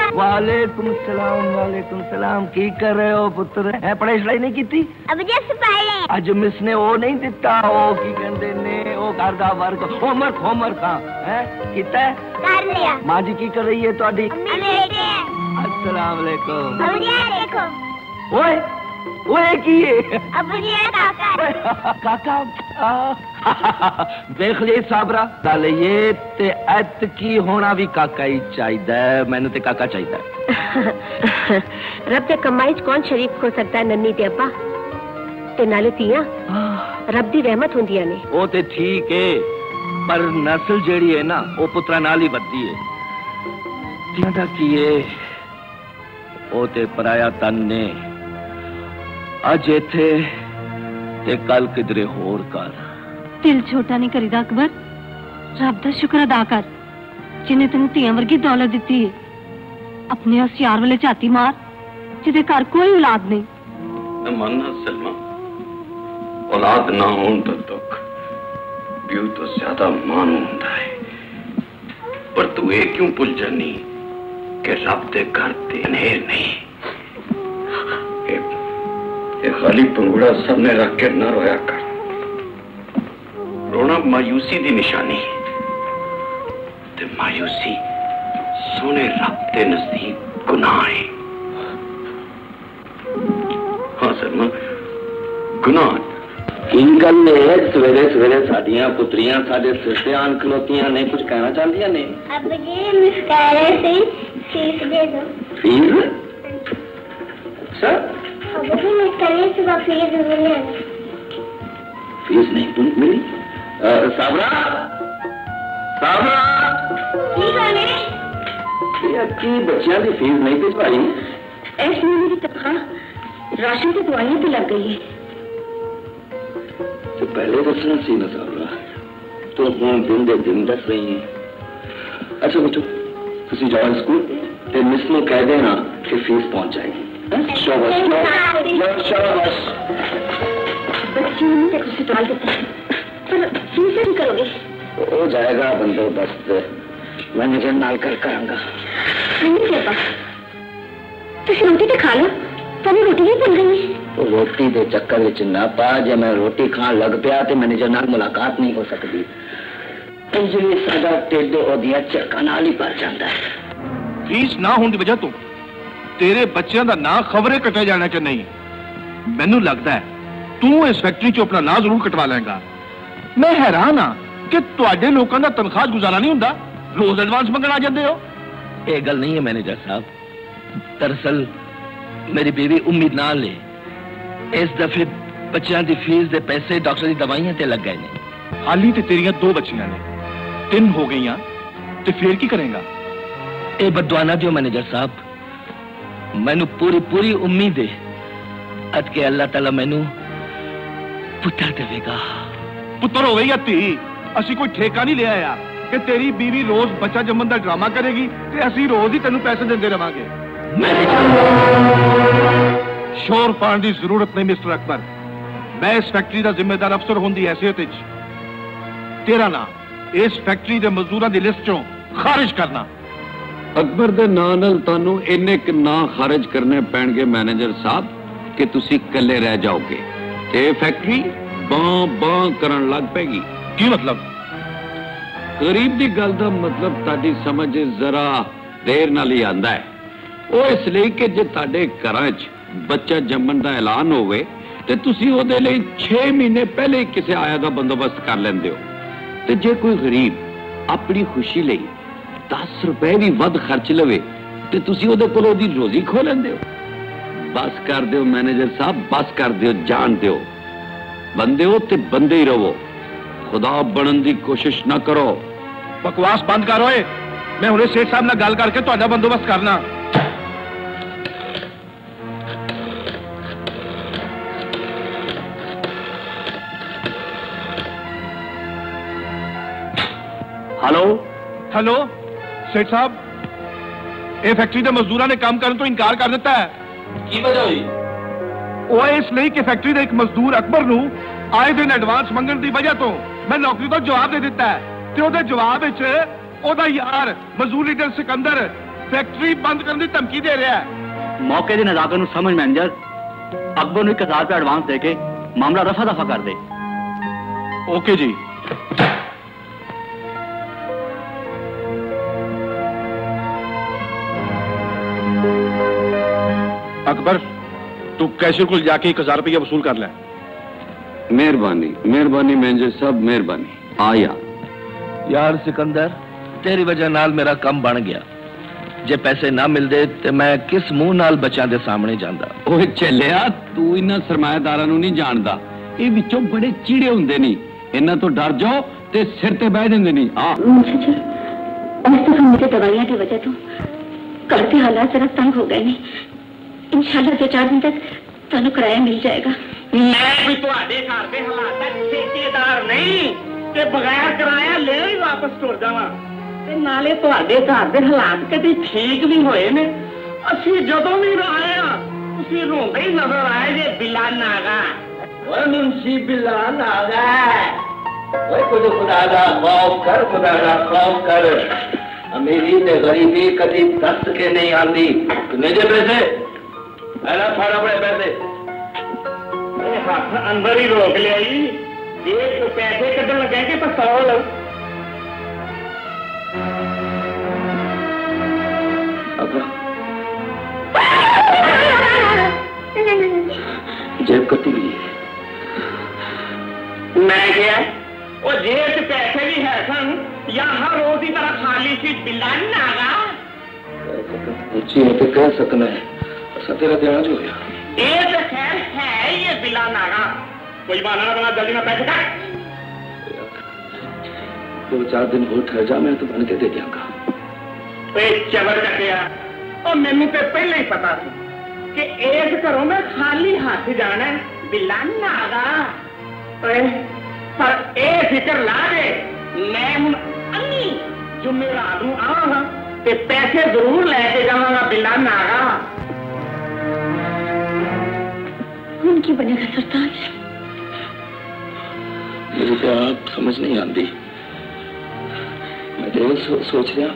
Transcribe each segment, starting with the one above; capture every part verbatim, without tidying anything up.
वालेकुम सलाम वालेकुम सलाम। की कर रहे हो पुत्र? है पढ़ाई शढ़ाई नहीं की थी? अब जस्ट पढ़े। अज मिस ने वो नहीं दिता वो की कहंदे ने वो घर दा वर्क होमवर्क होमवर्क हां है कीता है? कर लिया। मां जी की कर रही है ਤੁਹਾਡੀ? अस्सलाम वालेकुम। अब ये देखो। ओए ओए की है? अब ये काका। काका देख ले साबरा दल ये ते ऐत की होना भी काका ही चाहिए। मैंने ते काका चाहिए। रब के कमाई कौन शरीक हो सकता है नन्नी ते अब्बा ते नाले तिया रब दी रहमत हुंदियां ने। वो ते ठीक है पर नस्ल जेड़ी है ना वो पुत्रा नाल ही बददी है। तिया दा की है वो ते पराया तन ने अज इथे ते कल किधरे होर कर। दिल छोटा नहीं करीदा अकबर। रब दा शुक्र अदा कर जिन्हें तेन तियां वर्गी दौलत दी है। अपने उस यार वाले झाती मार जिदे घर कोई औलाद नहीं। मानना सलमा औलाद ना होने तो दुख प्यू तो ज्यादा मान होता है। पर तू ये क्यों भूल जानी कि रब दे घर ते अंधेर नहीं। ये खाली पंगुड़ा सामने रख के न रोया कर। रोना मायूसी दी निशानी ते मायूसी सोने रब दे नजदीक गुनाह है। हाँ सरमा गुनाह। इन गल ने सवेरे सवेरे साडियां पुत्रियां साडे सिर ते आन खलोतियां ने कुछ कहना चाहदियां ने। अब जी मिस कह रहे थे फीस दे दो। फीस? अच्छा अब जी मिस कह रहे थे फीस मिले। फीस नहीं मिली? साबरा साबरा की गाने ये की बच्चियां दी फीस नहीं भिजवाई? ऐस महीने की तनख्वाह राशन की दवाइयां पे लग गई है। तो पहले दसना सी ना साबरा तो हुण दिन दे दिन दस रही है। अच्छा बच्चों तुसी जाओ स्कूल ते मिस नूं कह देना कि फीस पहुंच जाएगी। शाबाश शाबाश। बच्चियों ने कुछ सवाल करता है पर फीस नहीं करोगे? हो जाएगा बंदोबस्त मैनेजर नाल कर करांगा। नहीं पापा तुम रोटी तो खा लो तभी रोटी नहीं बन गई। तो रोटी दे चक्कर विच ना पा जे मैं रोटी खान लग पिया ते मैनेजर नाल मुलाकात नहीं हो सकती। इंजली सादा टेड ओदियां चरका नाल ही भर जांदा है। फीस ना होने की वजह तो तेरे बच्चों का ना खबरे कटा जाना कि नहीं। मैनू लगता है तू इस फैक्ट्री चो अपना ना जरूर कटवा लेगा। मैं हैरान हाँ कि तुहाडे लोगों का तनख्वाह गुजारा नहीं हुंदा रोज एडवांस मंगण आ जाते हो। ये गल नहीं है मैनेजर साहब। दरअसल मेरी बीवी उम्मीद नाल है इस दफे बच्चों की फीस दे पैसे डॉक्टर की दवाइयां ते लग गए ने। हाली ते तेरियां दो बच्चियां ने तीन हो गई ते फिर की करेगा? ए बदुआ ना दियो मैनेजर साहब। मैनू पूरी पूरी उम्मीद है अज के अल्लाह ताला मैनू पुत्र देवेगा। पुत्र होवे या धी असी कोई ठेका नहीं लिया यार कि तेरी बीवी रोज बच्चा जम्मन का ड्रामा करेगी ते असी रोज ही तेनू पैसे देंदे रहांगे। शोर पाने की जरूरत नहीं मिस्टर अकबर। मैं इस फैक्ट्री का जिम्मेदार अफसर होने की हैसियत तेरा नाम इस फैक्ट्री के मजदूरों की लिस्ट चों खारिज करना। अकबर दे नां नाल तानू इन्ने क नां खारिज करने पैणगे मैनेजर साहब कि तुसी कल्ले रह जाओगे ते फैक्ट्री बां बां करन लग पेगी। की मतलब? गरीब दी गल दा मतलब ताडी समझ जरा देर नाल ही आंदा है। वो इसलिए कि जे ताडे घरां च बच्चा जम्मन दा ऐलान होवे ते तुसी ओदे लई छे महीने पहले ही किसी आया दा बंदोबस्त कर लेंदे हो। ते जे कोई गरीब अपनी खुशी लई दस रुपए भी वध खर्च लवे ते तुसी ओदे कोल ओदी रोजी खो लेंदे हो। बस कर दियो मैनेजर साहब, बस कर दियो, जान दियो। बंदे हो ते बंदे ही रहो, खुदा बनन दी कोशिश ना करो। बकवास बंद करो। मैं हुणे सेठ साहब नाल गल करके तुहाडा बंदोबस्त करना। हेलो हेलो सेठ साहब, ये फैक्ट्री के मजदूरों ने काम करने तो इनकार कर दिता है। की वजह हुई? वो इसलिए कि फैक्ट्री के एक मजदूर अकबर नू आए दिन एडवांस मंगण की वजह तो मैं नौकरी तो जवाब दे दिता है। ते ओदे जवाब विच ओदा यार मजदूर लीडर सिकंदर फैक्ट्री बंद करने की धमकी दे रहा है। मौके की नजाकत समझ मैनेजर अकबर ने एक हजार रुपया एडवांस देके मामला रफा दफा कर दे। ओके जी। अकबर तू कैशियर को जाके एक हजार रुपया वसूल कर ले। मेहरबानी मेहरबानी मैनेजर साहब मेहरबानी। आ यार यार सिकंदर तेरी वजह नाल मेरा कम बन गया। जे पैसे ना मिलते तो मैं किस मुंह नाल बच्चों के सामने जांदा। ओए चलिया तू इन्हां सरमायादारां नूं नहीं जानदा। ये विचों बड़े चीड़े हुंदे नहीं। इन्हां तो डर जाओ ते सिर ते बह जांदे नहीं। आ इस दफा मेरे दवाइयां की वजह तो घर के हालात जरा तंग हो गए ने। इंशाल्लाह दो चार दिन तक तुहानू किराया मिल जाएगा। मैं भी तुहाडे घर दे हालात दा ठेकेदार नहीं ते बगैर किराया ले ही वापस तुर जावां। नाले तुहाडे घर दे हालात कदे ठीक भी होए ने। असीं जदों भी आए हां तुसीं रोंदे ही नजर आए जे बिल्ला नागा। ओए मुंशी बिल्ला नागा। ओए खुद खुदा दा खौफ कर, खुदा दा खौफ कर। अमीरी ते गरीबी कभी दस्त के नहीं आती। ले जे पैसे अला फाड़ा बड़े पैसे। ए हाथ अंदर ही रोक लियाई। जे तो पैसे कदन लगे के पस्तौल जेब कटी हुई है। मैं क्या वो जेब च पैसे भी है सन या हर रोज की तरह खाली सी बिल्ला नागा। ऊंची होते कह सकना है ऐसा तेरा ध्यान जो है। ये तो खैर है ये बिल्ला नागा। कोई बहाना ना बना जल्दी में पैसे काट। दो चार दिन और ठहर जा मैं तो बन के दे दियांगा। चबर कटिया और मैनू तो पहले ही पता था कि एक घरों में खाली हाथ जाना बिल्ला नागा। पर ए फिक्र ला दे मैं हूं अन्नी जुम्मेवार हूं आ ते पैसे जरूर लेके जाऊंगा बिल्ला नागा। उनकी बनेगा सरताज। मेरी तो आप समझ नहीं आती। मैं तो सो, सोच रहा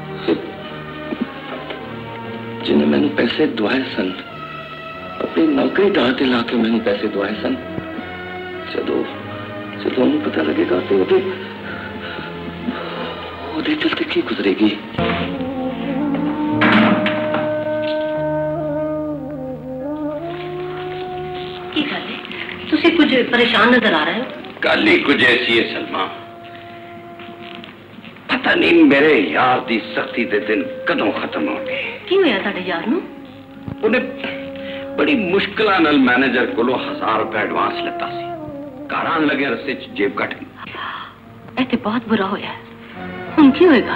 जिन्हें मैंने पैसे दुआए सन अपनी नौकरी डांटे लाके मैंने पैसे दुआए सन चलो चलो उन्हें पता लगेगा तो वो वो चलते की गुजरेगी। की गल है तुसी कुछ परेशान नजर आ रहे हो? गल ही कुछ ऐसी है सलमा। पता नहीं मेरे यार दी सख्ती दे दिन कदों खत्म हो गए। की होया तुहाडे यार नूं? उन्हें बड़ी मुश्किल नाल मैनेजर कोलों हजार रुपया एडवांस लेता सी। घर आन लगे रस्ते च जेब कट गई। ऐ ते बहुत बुरा होया। हुण की होएगा?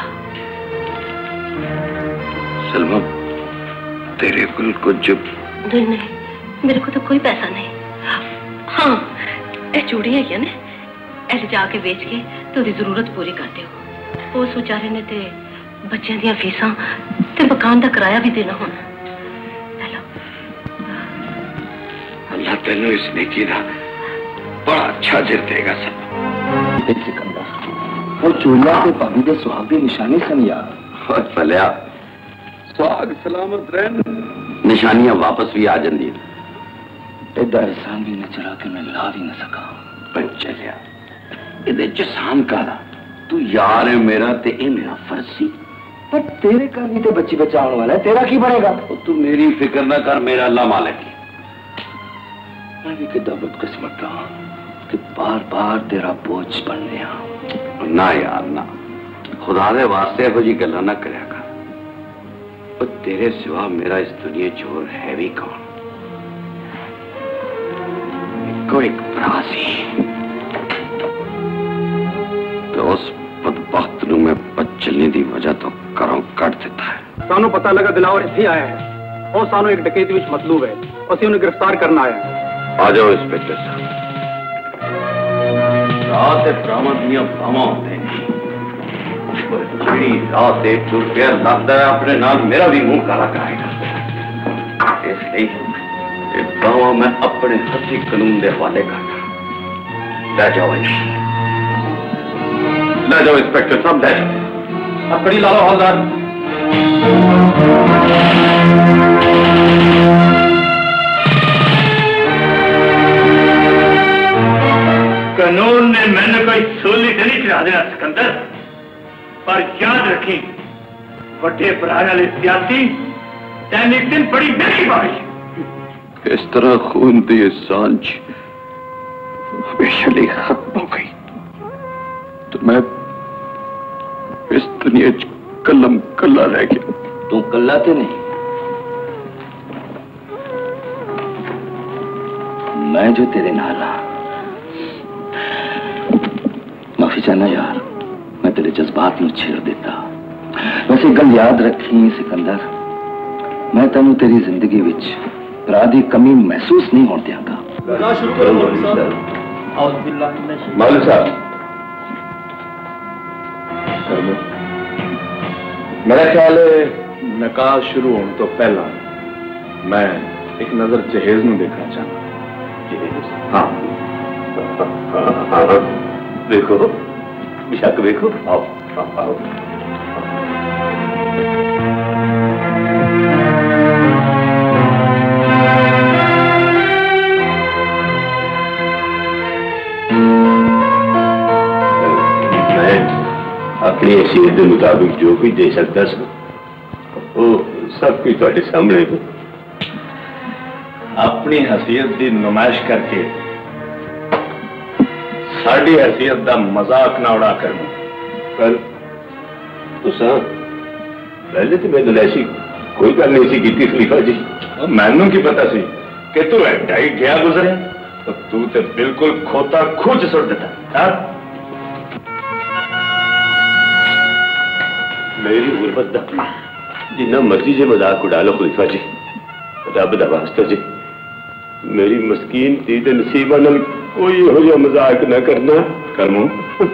सलमा तेरे कुल कुछ नहीं नहीं मेरे को तो कोई पैसा नहीं। हाँ ए चूड़ी है ना ऐसे जाके बेच के तो जरूरत पूरी करते हो। उस बेचारे ने ते बच्चों दी फीसां ते मकान का किराया भी देना होना। अल्लाह तेनू इस नेकी दा बड़ा अच्छा जिर देगा सब। सिकंदर वो चूड़िया के भाभी दे सुहाग दी निशानी सन यार। और फलिया सुहाग सलामत रहन निशानियां वापस भी आ जांदी। एदा एहसान भी न चला के मैं ला भी न सका। पर चलिया इहदे च एहसान कादा? तू यार है मेरा ते ए मेरा फर्ज सी। पर तेरे घर भी तो बच्ची बच्चा आने वाला है। तेरा की बनेगा? तू मेरी फिक्र ना कर मेरा अल्लाह मालिक है। मैं भी कितना बदकिस्मत रहा कि बार बार तेरा बोझ बन गया। ना यार ना खुदा दे वास्ते हो जी गल्ला ना करया कर। और तेरे सिवा मेरा इस दुनिया चोर है भी कौन? कोई भरा सी तो उस बदबख्त नूं मैं बचने की वजह तो घरों कट दिता है। सानू पता लगा दिलावर इत्थे आया है और सानू एक डकैती विच मतलूब है। असीं उन्हें गिरफ्तार करना आया है। आ जाओ इंस्पेक्टर साहब। रात बरामद दियां बावां होंदे ने पर जी रात एक टुर गया लगता है अपने नाल मेरा भी मुंह काला कराएगा। इसलिए ये बावां मैं अपने हथी कानून के हवाले करना। ले जाओ ले जाओ इंस्पेक्टर साहब ले जाओ। अपनी ला लो हवलदार। रखी बड़े भरा वाले सियासी तैन एक दिन बड़ी महंगी बारी इस तरह खून की सांझ हमेशा लिए खत्म हो गई तो मैं इस दुनिया च कलम कला रह गया। तू कला तो नहीं, मैं जो तेरे नाल हाँ। माफी चाहना यार, मैं तेरे जज्बात में छेड़ देता। वैसे गल याद रखी सिकंदर, मैं तेनू तेरी जिंदगी विच भरा दी कमी महसूस नहीं होने देंगा। मौलवी साहब, मेरा ख्याल है निकाह शुरू होने तो पहला मैं एक नजर जहेज में देखना चाहता। हाँ हाँ हाँ देखो, बेशक देखो। आओ आओ आओ। अपनी हैसियत के मुताबिक जो भी दे सकता सर वो सब कुछ ਤੁਹਾਡੇ सामने अपनी हैसियत की नुमाइश करके साड़ी हैसियत का मजाक ना उड़ा कर पर तुसा पहले तो मैं ऐसी कोई गल नहीं सी की खलीफा जी, मैनू की पता सी कि तू एडा ही गया गुजरे तो तू तो बिल्कुल खोता खुज सुट देता। मेरी गुरबत का जिन्ना मर्जी जे मजाक उड़ा लो खलीफा जी, रब दा वास्ता जी मेरी मस्कीन धी दे नसीबा नाल कोई इहो मजाक न करना। करमू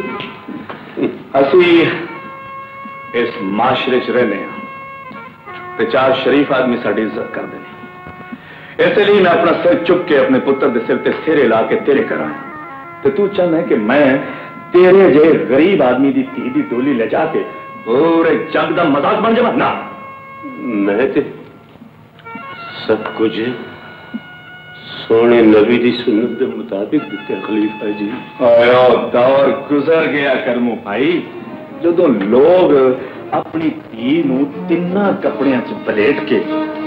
असी इस माशरे च रहने ते चार शरीफ आदमी साड़ी इज्जत करते हैं, इसलिए मैं अपना सिर चुक के अपने पुत्र के सिर ते सिरे ला के तेरे करा ते तू चाहना है कि मैं तेरे जे गरीब आदमी की धी की डोली ले जाके पूरे जग का मजाक बन जावा ना। मैं ते सब कुछ सोने नबी की सुन्नत के मुताबिक दिते खलीफा जी। आया दौर गुजर गया करमू भाई, जो लोग अपनी धी नूं तिन्ना कपड़ियां च बलेट के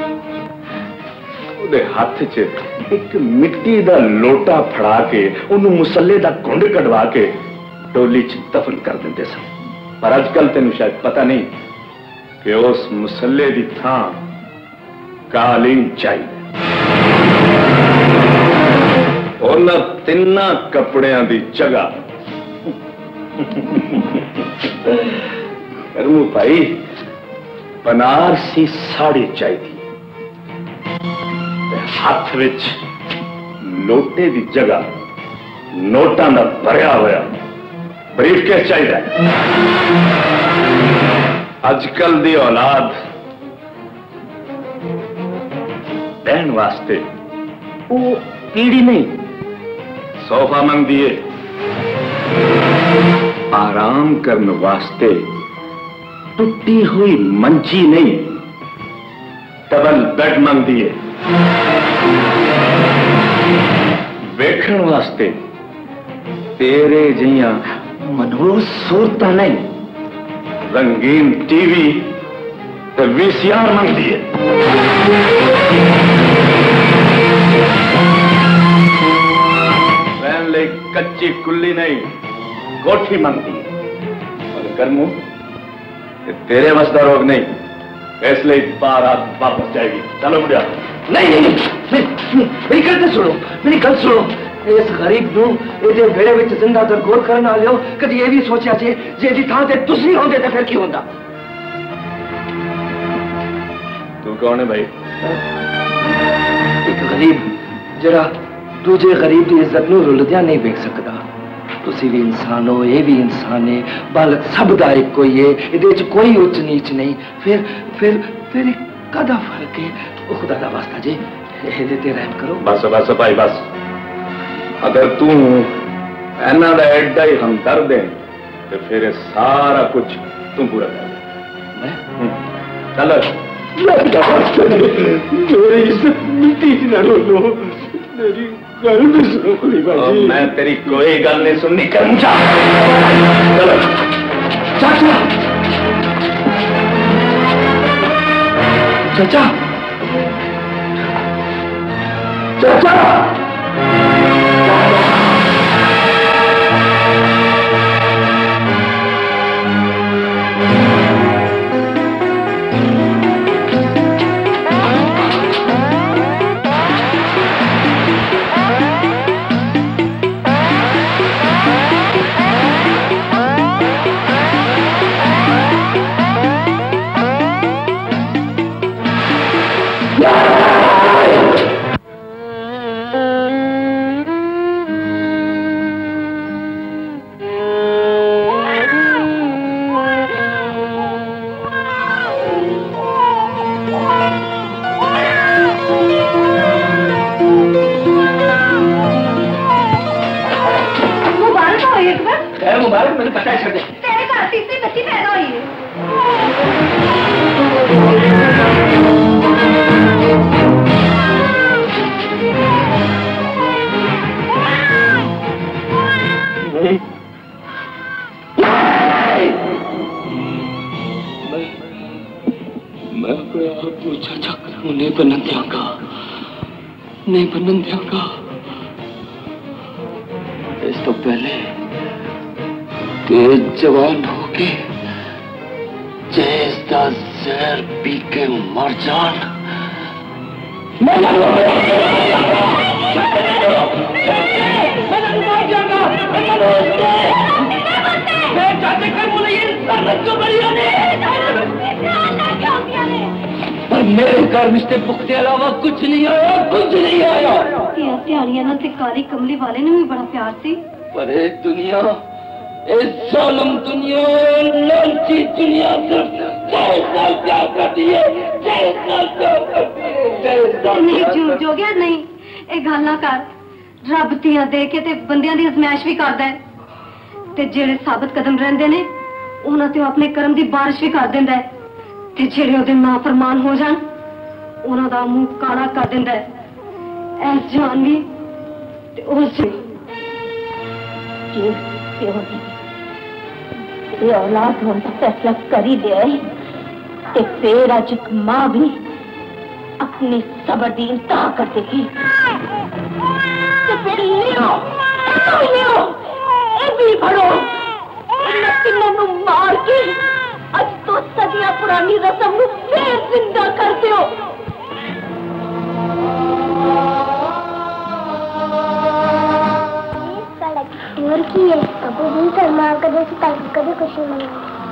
उहदे हाथ च एक मिट्टी दा लोटा फड़ा के उन्होंने मुसल्ले दा घुंड कढवा के डोली च दफन कर देंदे सन। पर अजकल तेन शायद पता नहीं कि उस मुसल्ले की थां कालीन चाहिए। उन्हां तिन्ना कपड़ियां की जगह करूं भाई बनारसी साड़ी चाहिए, हाथ विच लोटे की जगह नोटां दा भरिया होया ब्रीफकेस चाहिए। अजकल दी औलाद बहन वास्ते वो पीढ़ी नहीं सोफा मंगदी है, आराम करने वास्ते टूटी हुई मंजी नहीं डबल बेड मंगदी है, वेखण वास्ते तेरे जिया मनोज सूरत नहीं रंगीन टीवी तो वीसीआर मंगती है। रहन ले कच्ची कुल्ली नहीं कोठी मंगती है। और करमू तेरे बस का रोग नहीं, इसलिए बारात वापस जाएगी। चलो बुढ़िया। नहीं नहीं, नहीं, नहीं मेरी गल तो सुनो, मेरी गल सुनो। इस गरीब नूं इहदे बेड़े विच जिंदा दरगोर करन वालिओ कदी ये भी सोचा जे जे दी थां ते तुसीं होंदे ते फिर की होंदा। तू कौन है भाई? एक गरीब जरा दूजे गरीब की इज्जत नूं रुलदियां नहीं वेख सकदा। तुसीं भी इंसान हो, ये भी इंसान है, बल सब दा इक्को ही है, इहदे च कोई उच्च नीच नहीं। फिर फिर फिर कदा फर्क है? ओ खुदा दा वास्ता जी इहदे ते रहम करो। बस बस भाई बस, अगर तू इन्हां दा एडा ही हमदर्द है तो फिर सारा कुछ तू पूरा कर दे। चल मेरी इज्जत मिट्टी च ना रोलो, मेरी गल भी सुनो खलीफा जी। मैं तेरी कोई गल नहीं सुननी। कर मुझा चलो चाचा चाचा चाचा मुबारक, मैंने पता है तेरे घर तीसरी बच्ची पैदा हुई है। मैं अपने आप को चाचा करूं, नहीं बनन दियांगा, नहीं बनन दियांगा। इस तो पहले तेज जवान होके जैस का जहर पी के मर जान। मैं पर मेरे घर मिस्टर भुख के अलावा कुछ नहीं आया, कुछ नहीं आया। ध्याड़ियां ना कारी कमली वाले ने भी बड़ा प्यार सी। पर ये दुनिया, इस जालिम दुनिया, लालची दुनिया सिर्फ जय साल प्यार करती है, जय साल प्यार करती है, जय साल। नहीं झूठ जो गया नहीं, एक गल ना कर। रब तियां दे के ते बंदियां दी अजमाइश भी करदा है, ते जेड़े साबित कदम रहंदे ने उन्हां ते अपने कर्म दी बारिश भी कर दिंदा है, ते जेड़े ओदे नाफरमान हो जान उन्हां दा मुंह काला कर दिंदा है। ऐस जान भी ते उस ये औलाद होने का फैसला कर ही दिया है, ते फिर आज माँ भी अपनी सबर दी इंतहा कर देगी। ते फिर लियो, लियो, ए भी भरो, तीनों मार के आज तो सदियां पुरानी रस्म को फिर जिंदा करते हो। और की है अबू भी सलमान कदे से ताकि कदे कुछ नहीं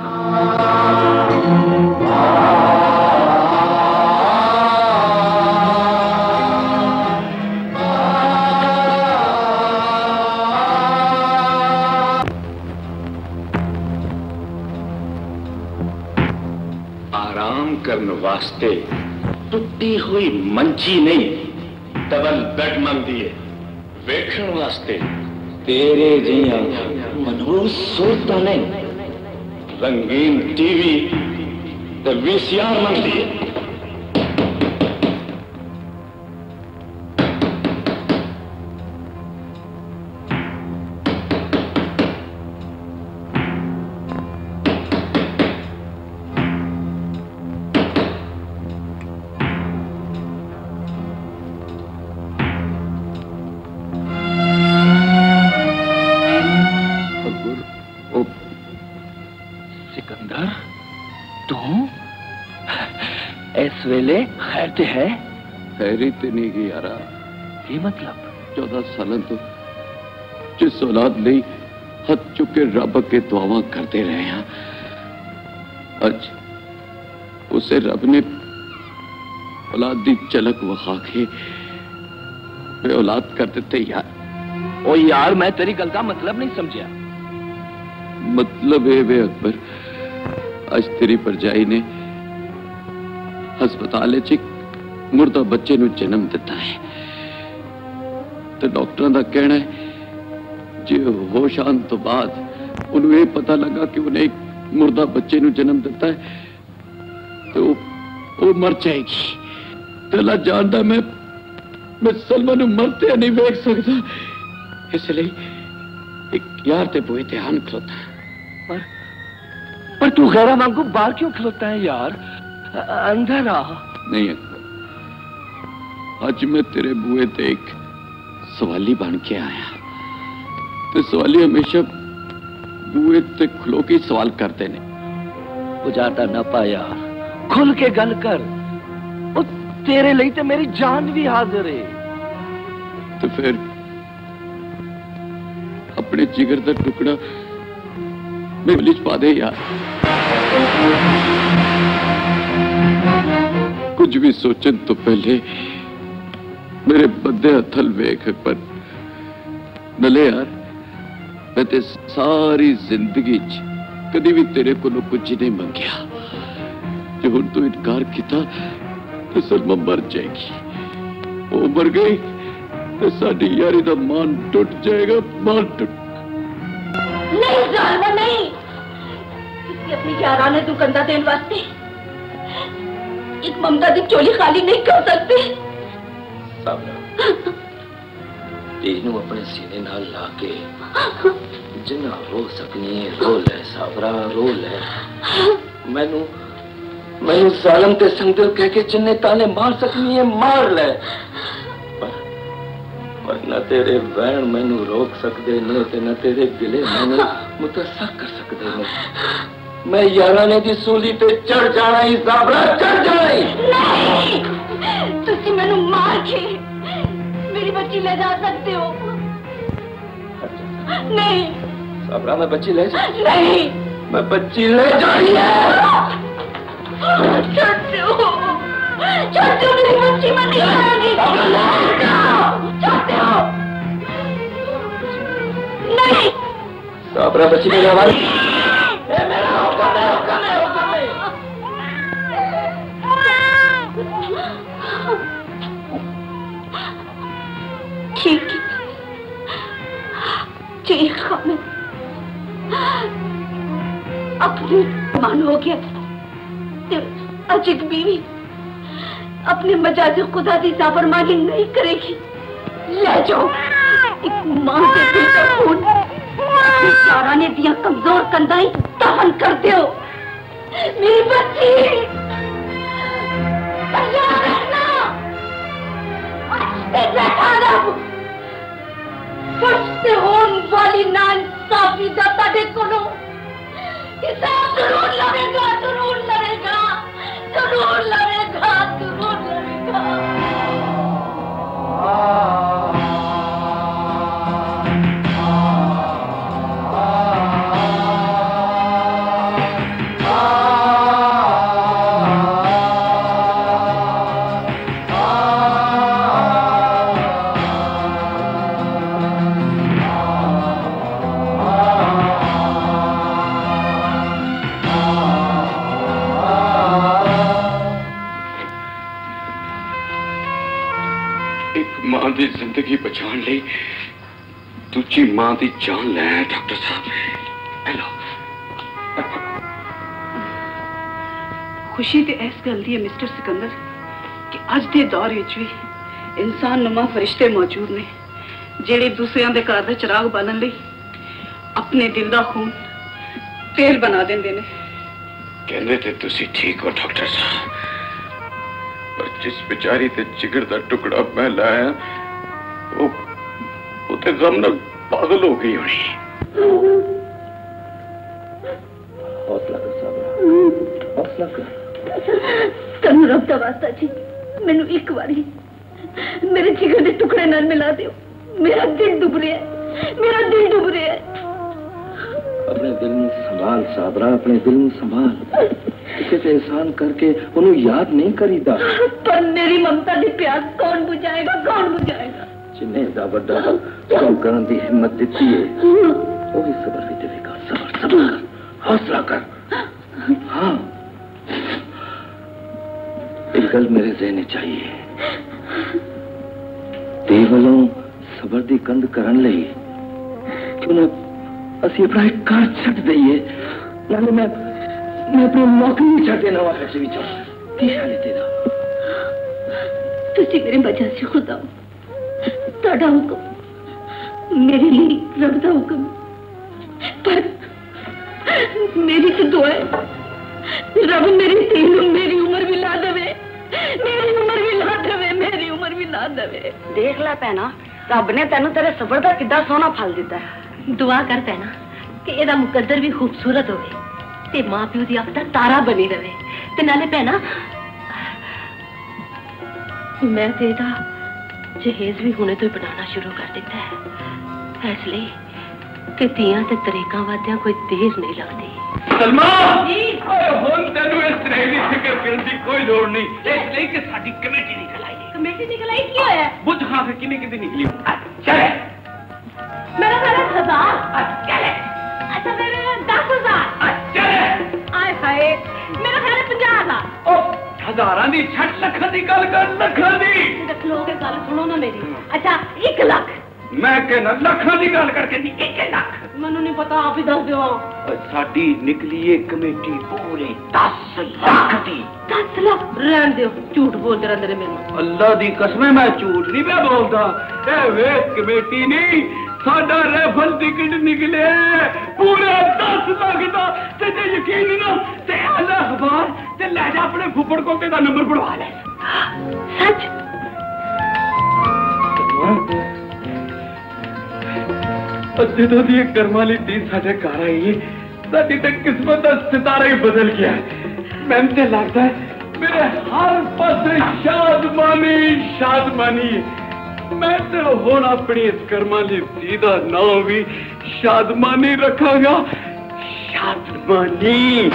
आराम करने वास्ते टुटी हुई मंची नहीं, डबल बेड मंगदी है। वेखण वास्ते तेरे जिया मनहूस सूरत नहीं, रंगीन टीवी ते वीसीआर मंगदी है। इस वेले खैर ते है? खैरी ते नहीं गई यारा। ये मतलब चौदह साल तो जिस औलाद नहीं हथ चुके रब के दुआवां करते रहे हैं, आज उसे रब ने औलाद दी झलक वखा के वे औलाद कर देते यार। ओ यार मैं तेरी गल का मतलब नहीं समझा। मतलब है वे अकबर, आज तेरी परजाई ने हस्पताल च मुर्दा बच्चे नु जन्म दिता है, तो डॉक्टरों का कहना है जे होश आने तो बाद उन्हें ये पता लगा कि उन्हें एक मुर्दा बच्चे नु जन्म दिता है तो वो मर जाएगी। तला जानता मैं मैं सलमा नु मरते नहीं देख सकता, इसलिए एक यार ते बोए ध्यान खलोता। पर पर तू गैरा वांगू बाहर क्यों खलोता है यार? अंदर आ। नहीं अकबर, अज मैं तेरे बुए ते एक सवाली बन के आया। ते सवाली हमेशा बुए ते खलो के सवाल करते ने। बुझाता ना पा यार, खुल के गल कर। ओ तेरे लिए ते मेरी जान भी हाजिर है। तो फिर अपने जिगर का टुकड़ा मेरे गले च पा दे यार। कुछ भी सोचन तो पहले मेरे बदे हथल वेख पर नले यार। मैं ते सारी जिंदगी च कभी भी तेरे को कुछ नहीं मंगया। जो हुण तू इनकार किया तो सलमा मर जाएगी। वो मर गई तो साडी यारी दा मान टूट जाएगा, मान टूट। नहीं जालमा नहीं, किसी अपनी याराने तू कंधा देने वास्ते एक ममता दी चोली खाली नहीं कर सकते। तेनू अपने सीने नाल ला के जिन्ना रो सकनी है रो ले साबरा, रो ले। मैनू मैनू जालम ते संगदिल कह के जिन्ने ताने मार सकनी है मार ले। पर, पर न तेरे वैन मैनू रोक सकते ने ते न तेरे गिले मैनू मुतस्सा कर सकते ने। मैं याराने दी सूली पे चढ़ जाना ही साबरा, चढ़ जाना ही। नहीं, तुसी मैनू मार के मेरी बच्ची ले जा सकते हो। नहीं साबरा, मैं बच्ची ले जा। नहीं, मैं बच्ची ले जानी है। छोड़ते हो, छोड़ते हो मेरी बच्ची, मैं नहीं करूंगी। छोड़ते हो। नहीं साबरा, बच्ची मेरे हवाले। ठीक ठीक खामिद, अपनी मान हो गया। अजित बीवी अपने मजाज खुदा की नाफरमानी नहीं करेगी। ले जाओ एक मां के दिल का खून याराने दिया कमजोर कंधाई दफन कर दो। मेरी बच्ची तैयार रहना। फर्स्ट होन वाली नाइंसाफी दा ताडे कोलों हिसाब जरूर लड़ेगा, जरूर लड़ेगा, जरूर लड़ेगा, जरूर लड़ेगा। जिंदगी बचाने ਲਈ दूजी मां की जान ले डॉक्टर साहब। हेलो, खुशी तो इस गल दी है मिस्टर सिकंदर कि अज के दौर विच भी इंसान नुमा फरिश्ते मौजूद ने जेड़े दूसरियां दे घर दे चिराग बालन लई अपने दिल दा खून तेल बना देंदे ने। कहंदे ते तुसी ठीक हो डॉक्टर साहब, पर जिस बेचारी ते जिगर दा टुकड़ा मैं लाया वो वो ते गम नाल पागल हो गई होनी। हौसला कर साबरा, हौसला कर। तनु रब दा वास्ता जी, मैनू एक बारी मेरे जिगर दे टुकड़े नाल मिला दियो। मेरा दिल डुब रहा है, मेरा दिल डुब रहा है। अपने दिल में संभाल साबरा, अपने दिल में संभाल। किसी से एहसान करके उन्हें याद नहीं करीदा। पर मेरी ममता की प्यास कौन बुझाएगा, कौन बुझाएगा? जिन्हें दा बड़ा काम करने की हिम्मत दी है वो भी सबर भी देगा। सबर सबर कर, हौसला कर। हाँ, एक गल मेरे जहने चाहिए, ते वालों सबर की कंध करन लई क्यों ना असी अपना एक घर छड़ दईए। नाले मैं मैं अपनी नौकरी छड़ देना वा फैक्ट्री विच। की ख्याल है तेरा? तुसी मेरे वजह से खुदा हो, ताड़ा हुक्म मेरे लिए रब दा हुक्म। पर मेरी तो दुआ है रब मेरी तीन मेरी उम्र भी ला देवे, दे। देख ला भैना, रब ने तेन तेरे सबर का कितना सोहना फल दिता है। दुआ कर भैना कि एदा मुकद्दर भी खूबसूरत होवे ते मां प्यो दी अख दा तारा बनी रहे। ते नाले भैना मैं ते एदा जहेज भी हुणे तो ही बनाना शुरू कर दिता है, इसलिए कि तियां ते तरीकां वादियां कोई देर नहीं लगती। सलमा जी हुण तैनूं इस तरह दी फिक्र करन दी कोई लोड़ नहीं, इसलिए कि साडी कमेटी निकल आई है। कमेटी निकल आई की होया? बुझ खा के किने किने निकली? चले मेरा मेरा हजार। चले अच्छा मेरे दस हजार। चले आए हाय मेरा ख्याल है पंजाह हजार। ओ हजारां दी छठ लखां दी गल कर, लखां दी देख लो के गल सुनो ना मेरी। अच्छा एक लाख मैं कहना लखां दी गल करके नहीं, एक लाख मैनू नहीं पता, आप ही दस दो। साडी निकली है कमेटी पूरे दस लाख दी। दस लाख रहन दो, झूठ बोल रहा तेरे मेनू। अल्लाह दी कसम मैं झूठ नहीं पे बोलता। ए वे कमेटी नहीं, साडा रेफल टिकट निकले पूरे दस लाख दा। ते जे यकीन ना ते अल्लाह अखबार ते ले जा अपने फुफड़ को, तेरा नंबर बढ़वा ले। सच? ਜਦੋਂ ਦੀ ਕਰਮਾਂ ਲਈ ਤੀ ਸਾਡੇ ਘਰ ਆਈ ਹੈ, ਸਾਡੀ ਤਾਂ ਕਿਸਮਤ ਦਾ ਸਿਤਾਰਾ ਹੀ ਬਦਲ ਗਿਆ। ਮੈਨੂੰ ਤੇ ਲੱਗਦਾ ਹੈ ਮੇਰੇ ਹਰ ਪਾਸੇ ਸ਼ਾਦਮਾਨੀ ਸ਼ਾਦਮਾਨੀ ਹੈ। ਮੈਂ ਤੇ ਹੁਣ ਆਪਣੀ ਇਸ ਕਰਮਾਂ ਲਈ ਤੀ ਦਾ ਨਾਮ ਵੀ ਸ਼ਾਦਮਾਨੀ ਰੱਖਾਂਗਾ, ਸ਼ਾਦਮਾਨੀ।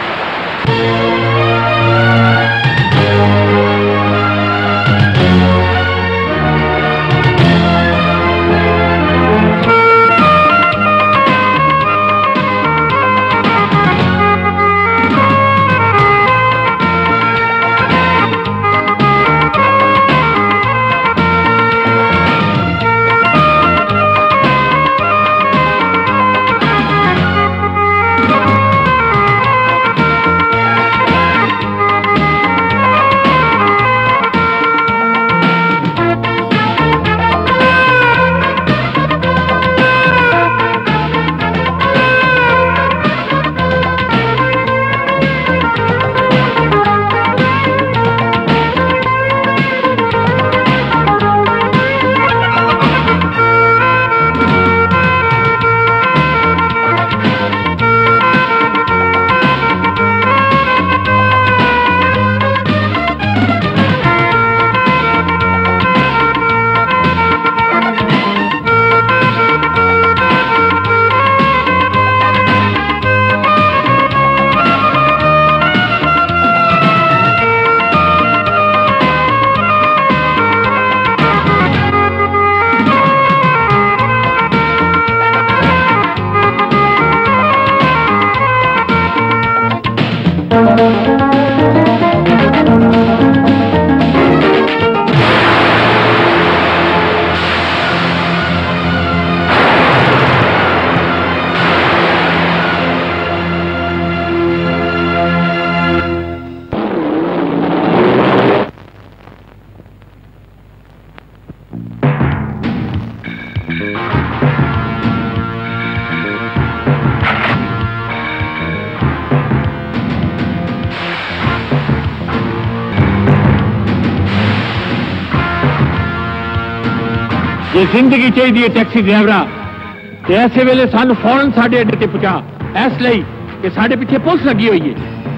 ये जिंदगी चाहिए टैक्सी ड्राइवरा ते ऐसे वेले सानू फौरन साडे अड्डे ते पहुंचा, इसलिए कि साडे पीछे पुलिस लगी हुई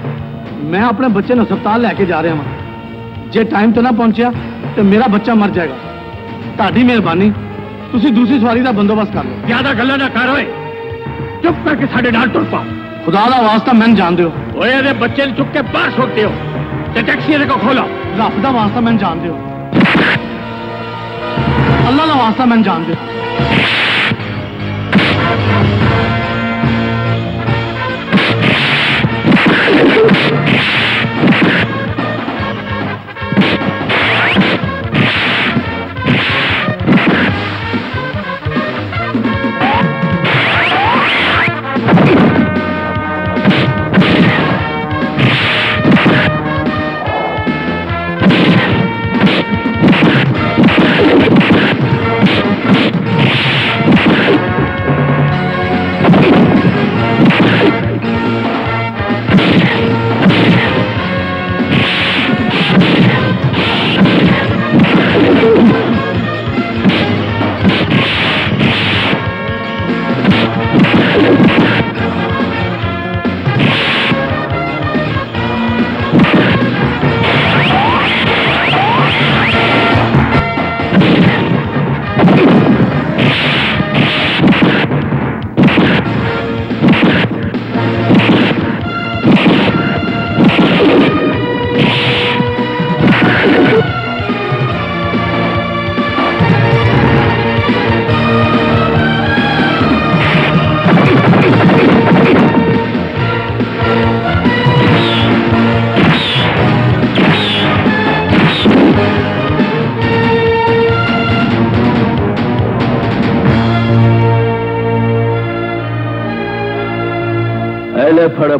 है। मैं अपने बच्चे को अस्पताल लैके जा रहा हूं, जे टाइम तो ना पहुंचा तो मेरा बच्चा मर जाएगा। ताड़ी मेहरबानी तुसी दूसरी सवारी का बंदोबस्त कर लो। ज्यादा गल्लां ना कर ओए, चुप करके साडे नाल टुर पा। खुदा दा वास्ता मैंने जान दो। ओए इहदे बच्चे नूं चुक के बाहर सुट दियो ते टैक्सी इहदे को खोलो। रब दा वास्ता मैंने जान दो, अल्लाह का वास्ता मैंने जान दो।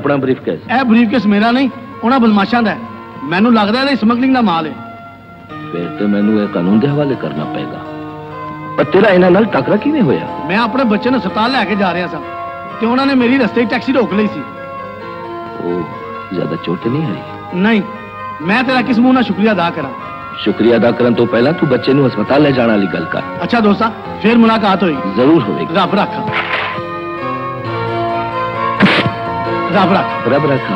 अपना ब्रीफकेस। ਇਹ ਬਰੀਫਕੇਸ ਮੇਰਾ ਨਹੀਂ, ਉਹਨਾਂ ਬਦਮਾਸ਼ਾਂ ਦਾ ਹੈ। ਮੈਨੂੰ ਲੱਗਦਾ ਇਹਦੇ ਸਮਗਲਿੰਗ ਦਾ ਮਾਲ ਹੈ। फिर तो मैनू ये कानून के हवाले करना पेगा। पर तेरा इन्हां नाल टकरा किवें होया? मैं अपने बच्चे ਨੂੰ ਹਸਪਤਾਲ ਲੈ ਕੇ ਜਾ ਰਿਹਾ ਸਾਂ ਤੇ ਉਹਨਾਂ ਨੇ ਮੇਰੀ ਰਸਤੇ 'ਚ ਟੈਕਸੀ ਰੋਕ ਲਈ ਸੀ। ओ ज्यादा चोट नहीं आई? नहीं, मैं तेरा किस मुंह ਨਾਲ ਸ਼ੁਕਰੀਆ ਅਦਾ ਕਰਾਂ। शुक्रिया अदा करन तो पहला तू बच्चे नू हस्पताल ले जाने वाली गल कर। अच्छा दोस्ता, फिर मुलाकात होगी। जरूर होगी। रब रखा, रब रखा, रब रखा।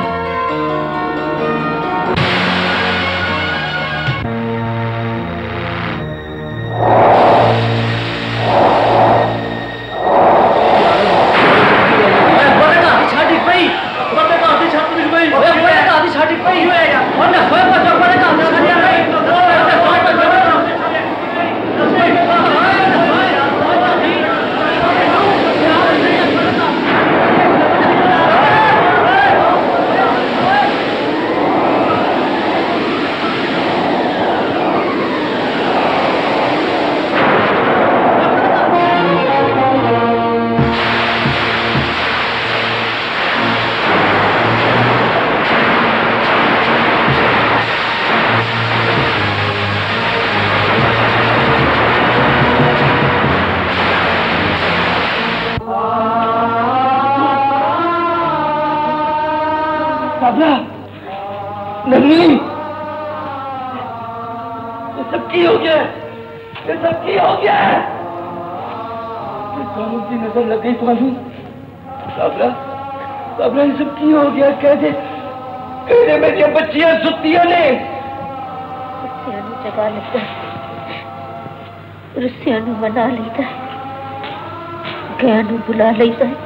नहीं, ये सब की हो गया, ये सब की हो गया। कानून की नजर लग गई तुम्हारी। काबरा, काबरा ये सब की हो गया। कहते कहते मेरी बच्चियां सुतियां ने जगा लेता है, रुस्सिया नू मना लेता है, गया नू बुला लेता है।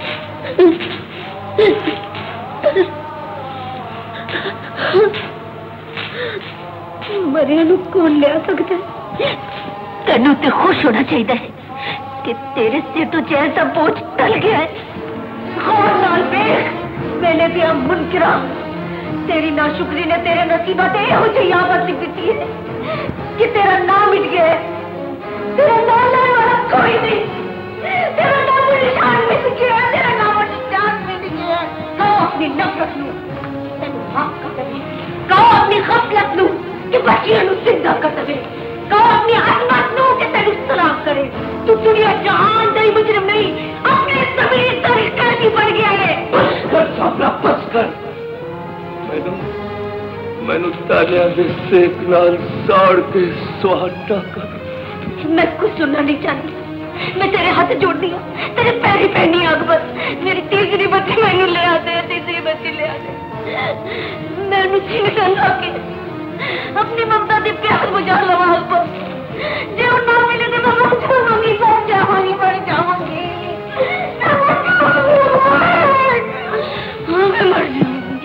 मरिया नू कौन लिया सकता है? तेनू ते खुश होना चाहिए है कि तेरे सिर तो जैल दा बोझ टल गया है। गौर नाल देख, मैंने दिया मुनकिरा तेरी नाशुक्री ने तेरे नसीबा ते एहो जी आफत लिख दी है कि तेरा नाम मिट गया है। तेरा नाम लेने वाला कोई नहीं, तेरा नाम निशान मिट गया है, तेरा नाम निशान मिट गया है। कहो अपनी नफरत नू तेनू माफ कर दे, कहो अपनी गफलत नू कि बच्चियां नू जिंदा कर दे, कहो अपनी अजमत नू कि तेनू सलाम करे। तू दुनिया जहान दा ही मुजरिम नहीं, अपने ज़मीर दा ही कैदी बन गया है। बस कर साबरा, बस कर। मैनू मैनू तालियां दे सेक नाल साड़ के सुहाटा कर। मैं कुछ सुनना नहीं चाहती, मैं तेरे हाथ जोड़नी हूँ, तेरे पैरी पैनी अकबर। मेरी तीसरी बच्ची मैनू ले आते, तीसरी बच्ची ले आते। मैनू जीवन लाके अपनी ममता की प्यास बुझा लवा अकबर। जे वो ना मिले तो मैं मर जाऊंगी, मर जाऊंगी, मर जाऊंगी। मैं मर जाऊंगी, हाँ मैं मर जाऊंगी।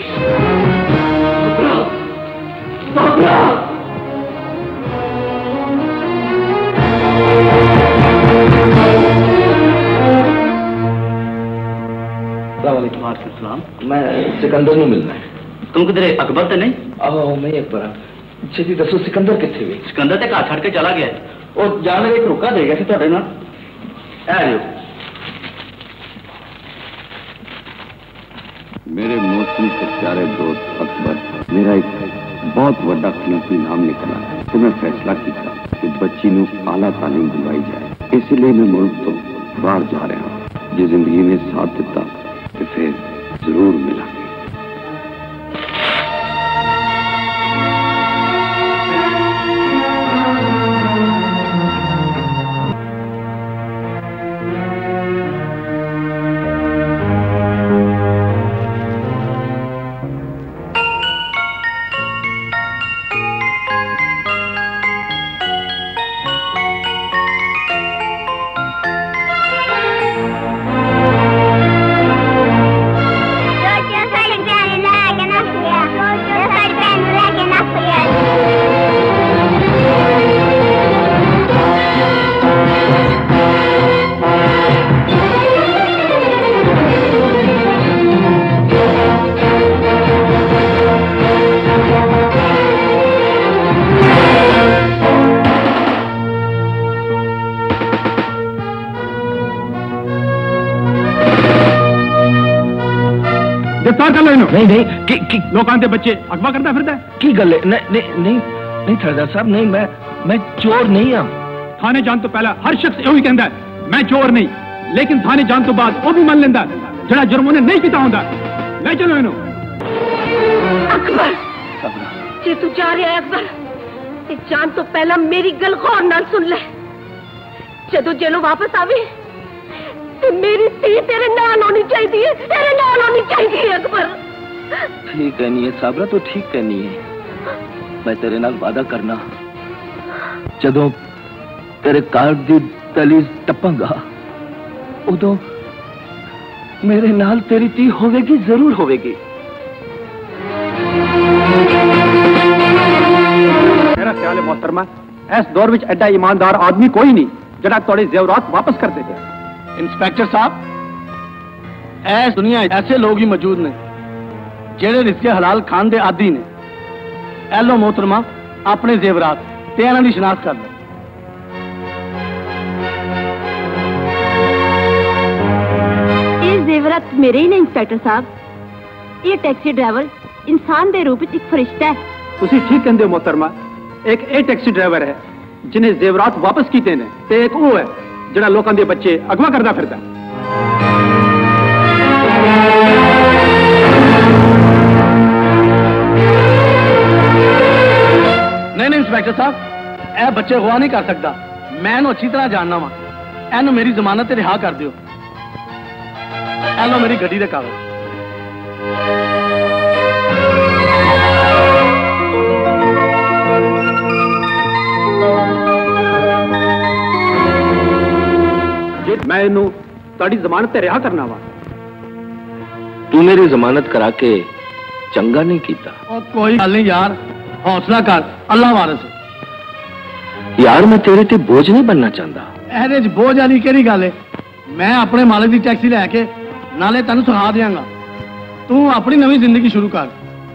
बाबरा, सलाम, मैं सिकंदर नू मिलना है। तुम किधर है? अकबर तो नहीं? आओ मैं एक बार छेती दसो सिकंदर किथे वे? सिकंदर ते घर छड़ के चला गया और जाने एक रुका दे गया सी तुहाडे नाल। आ जाओ। मेरे मौसम से प्यारे दोस्त अकबर, मेरा एक बहुत बड़ा कीमती नाम निकला तो मैं फैसला किया कि बच्ची नू आला तालीम दिलवाई जाए। इसलिए मैं मुल्क तो बाहर जा रहा हूँ। जो जिंदगी में साथ देता तो फिर जरूर मिला। गिरफ्तार कर लो इन्हों। नहीं नहीं कि, कि... लोकां दे बच्चे अगवा करता फिरदा है की गल है? नहीं नहीं नहीं नहीं थानेदार साहब, नहीं, मैं मैं चोर नहीं हाँ। थाने जान तो पहला हर शख्स यही कहता है मैं चोर नहीं, लेकिन थाने जान तो बाद वो भी मान लेंदा जड़ा जुर्म उन्हें नहीं किया होंदा। ले चलो इन्हों। अकबर जे तू जा रहा है अकबर, ते जान तो पहला मेरी गल गौर नाल सुन ले। जदों जेलों वापस आवे ते मेरी धी तेरे नाल होनी चाहिए, तेरे नाल होनी चाहिए अकबर। ठीक कहनी है साबरा, तो ठीक कहनी है। मैं तेरे नाल वादा करना, जदों तेरे कार दी दहलीज टपांगा उदों मेरे नाल तेरी धी होवेगी, जरूर होवेगी। मेरा ख्याल है मोहतरमा, इस दौर में एडा ईमानदार आदमी कोई नहीं जरा थोड़े जेवरात वापस कर देते। इंस्पेक्टर साहब, ऐस दुनिया ऐसे लोग ही मौजूद ने जेड़े रिस्के हलाल खान दे आदी ने। एलो मोहतरमा अपने जेवरात ते इन्हां दी शनाख्त कर लो। ये जेवरात मेरे ही नहीं इंस्पेक्टर साहब, ये टैक्सी ड्राइवर इंसान दे रूप में एक फरिश्ता है। तुसी ठीक कहंदे हो मोहतरमा, एक ए टैक्सी ड्राइवर है जिन्हें जेवरात वापस कीते ने, ते एक वो है जड़ा लोकां दे बच्चे अगवा करदा फिरदा। नहीं नहीं इंस्पेक्टर साहब, ए बच्चे अगवा नहीं कर सकता। मैं इन्हू अच्छी तरह जानना वा। इन्हू मेरी जमानत ते रिहा कर दियो। ए लो मेरी गड्डी दे कागज। मैं इन्हू ताड़ी जमानत ते रिहा करना वा। तू मेरी जमानत करा के चंगा नहीं कीता। ओ कोई गल नहीं यार, हौसला कर, अल्लाह वारिस। यार मैं तेरे ते बोझ नहीं बनना चाहता। एहदे च बोझ वाली केड़ी गल है? मैं अपने मालिक की टैक्सी लैके नाले तेन सुखा देंगा, तू अपनी नवी जिंदगी शुरू कर।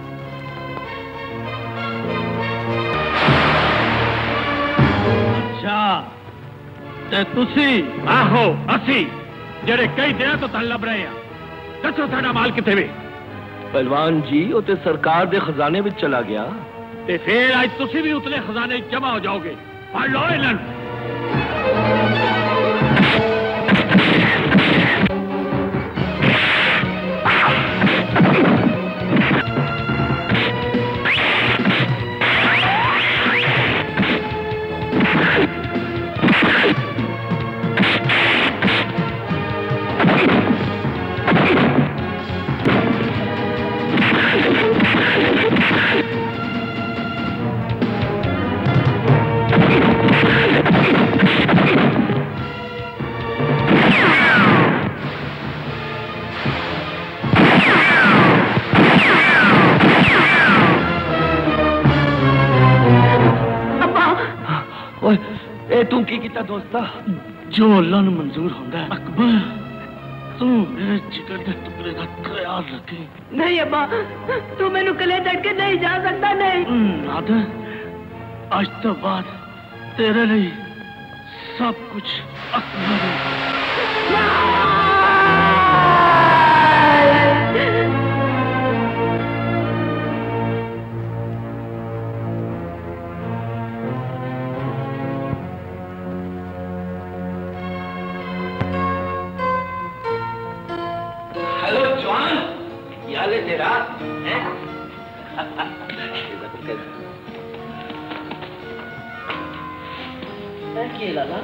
अच्छा ते तुसी आहो असी जेड़े कई दिन तो तन लब रहे हैं, दसो साडा माल किथे वे? पहलवान जी वो ते सरकार दे खजाने में चला गया। ते फिर आज तुसी भी उतले खजाने जमा हो जाओगे। पढ़ लो इलन। तू की किता दोस्ता? जो अल्लाह ने मंजूर होंदा है। अकबर तू मेरे जिगर के टुकड़े का ख्याल रखे। नहीं अब्बा, तू मैनू कले छड़ के नहीं जा सकता। नहीं नादर, आज तो बाद तेरे लिए सब कुछ अकबर है। तेरा लाला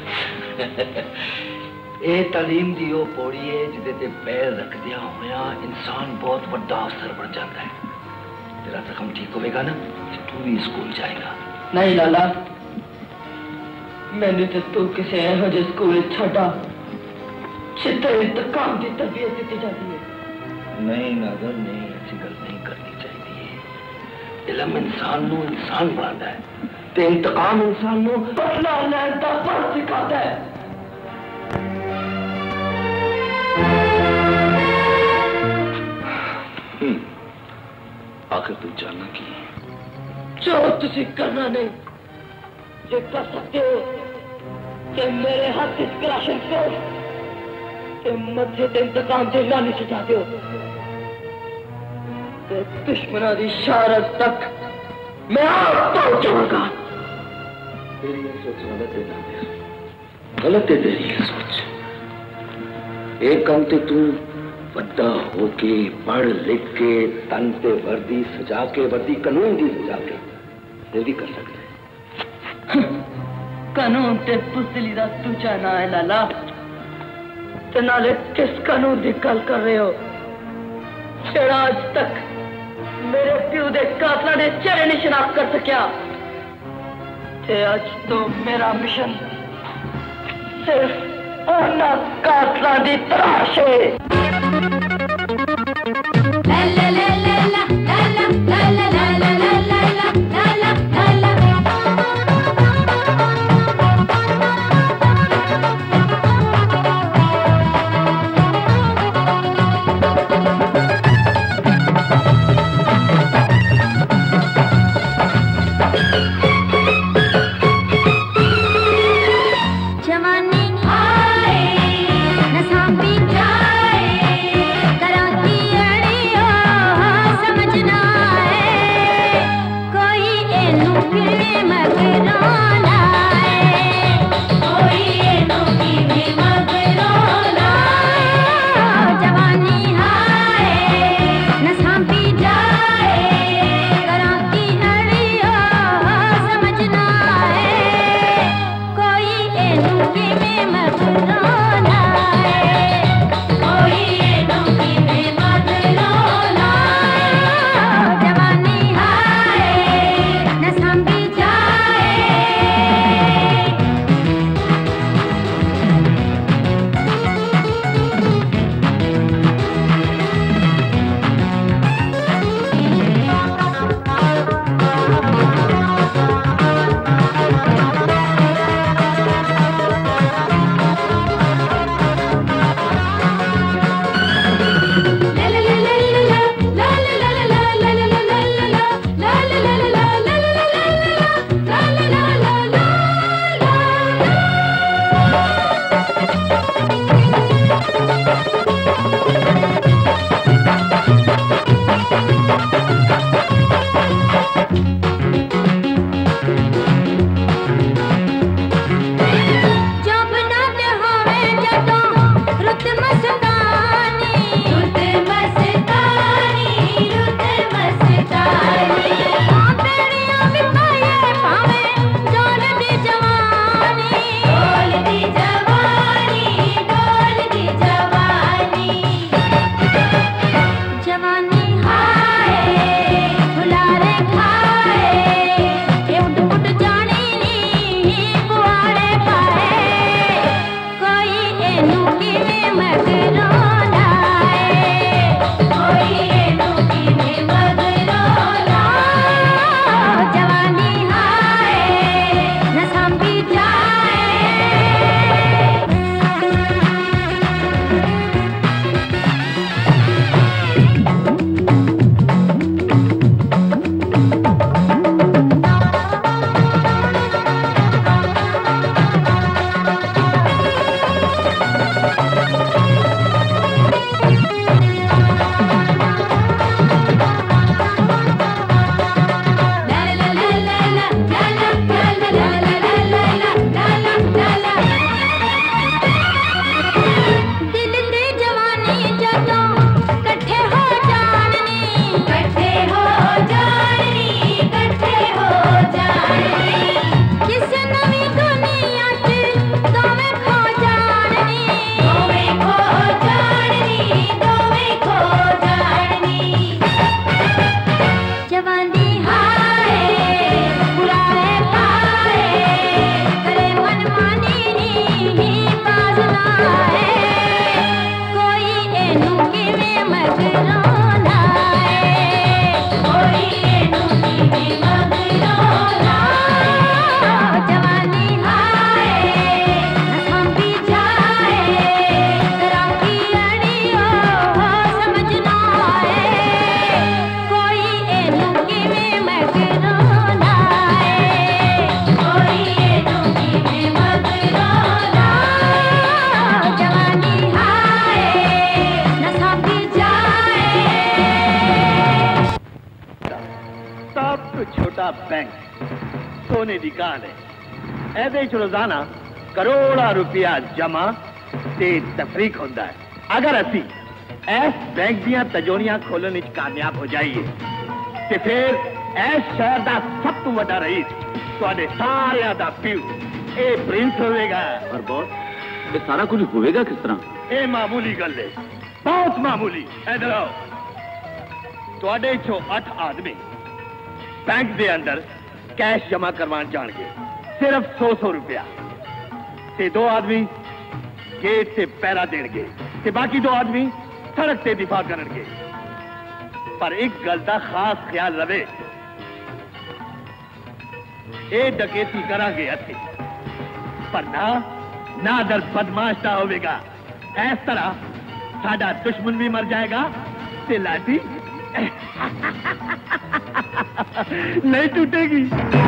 ए तालीम दी ओ पौड़ी है जिदे ते पैर रखदिया होया इंसान बहुत बड़ा अफसर बन जाता है। तेरा जख्म ठीक होगा ना, तू भी स्कूल जाएगा। नहीं लाला, मैंने तो तू किसी एहो स्कूल छड़ा जिथे इंतकाम की तरबियत दी जाती है। नहीं नागर, नहीं, ऐसी गल नहीं करनी चाहिए। इल्म इंसान नु इंसान बनाता है ते इंतकाम इंसान नु बदला लेने दा फर्ज सिखाता है। आखिर तू जानना की जो तुझे करना नहीं, ये कर सकते हो कि मेरे हाथ इस क्लाशन को मथे इंतकाम से लाने से चाहते हो। दुश्मनों की शहारत तक मैं आप पहुंचाऊंगा। तेरी ये सोच गलत है नादिर, गलत है तेरी ये सोच। एक काम तो तू बड़ा होके पढ़ लिख के तन पे वर्दी सजा के वर्दी कानून की सजा के ये भी कर सकते। कानून ते पुतली दा तुझा ना है लाला। ते नाले किस कानून की गल कर रहे हो जेड़ा आज तक मेरे प्यू दे कातला ने चेहरे नहीं शनाख्त कर सकिया। ते आज तो मेरा मिशन सिर्फ उन्हां कातला दी तलाश है। जवानी आए न सांभी जाए सोने की कान है। ऐसे रोजाना करोड़ा रुपया जमा ते तफरीक होता है। अगर असी इस बैंक दियां तजोरियां खोलने कामयाब हो जाइए तो फिर इस शहर का सब तो बड़ा रईस तुहाडे सारियां दा प्यू ए प्रिंस होवेगा। और बॉस ये सारा कुछ होएगा किस तरह? ये मामूली गल है, बहुत मामूली। इधर आओ। तुहाडे चो अठ आदमी बैंक दे अंदर कैश जमा करवान जाएंगे, सिर्फ सौ सौ रुपया। ते दो आदमी गेट से पैरा देंगे ते बाकी दो आदमी सड़क से दिफा करेंगे। पर एक गल का खास ख्याल रहे, ये डकैती करांगे असी, पर ना ना दर बदमाश ना होगा। इस तरह साडा दुश्मन भी मर जाएगा ते लाठी नहीं टूटेगी।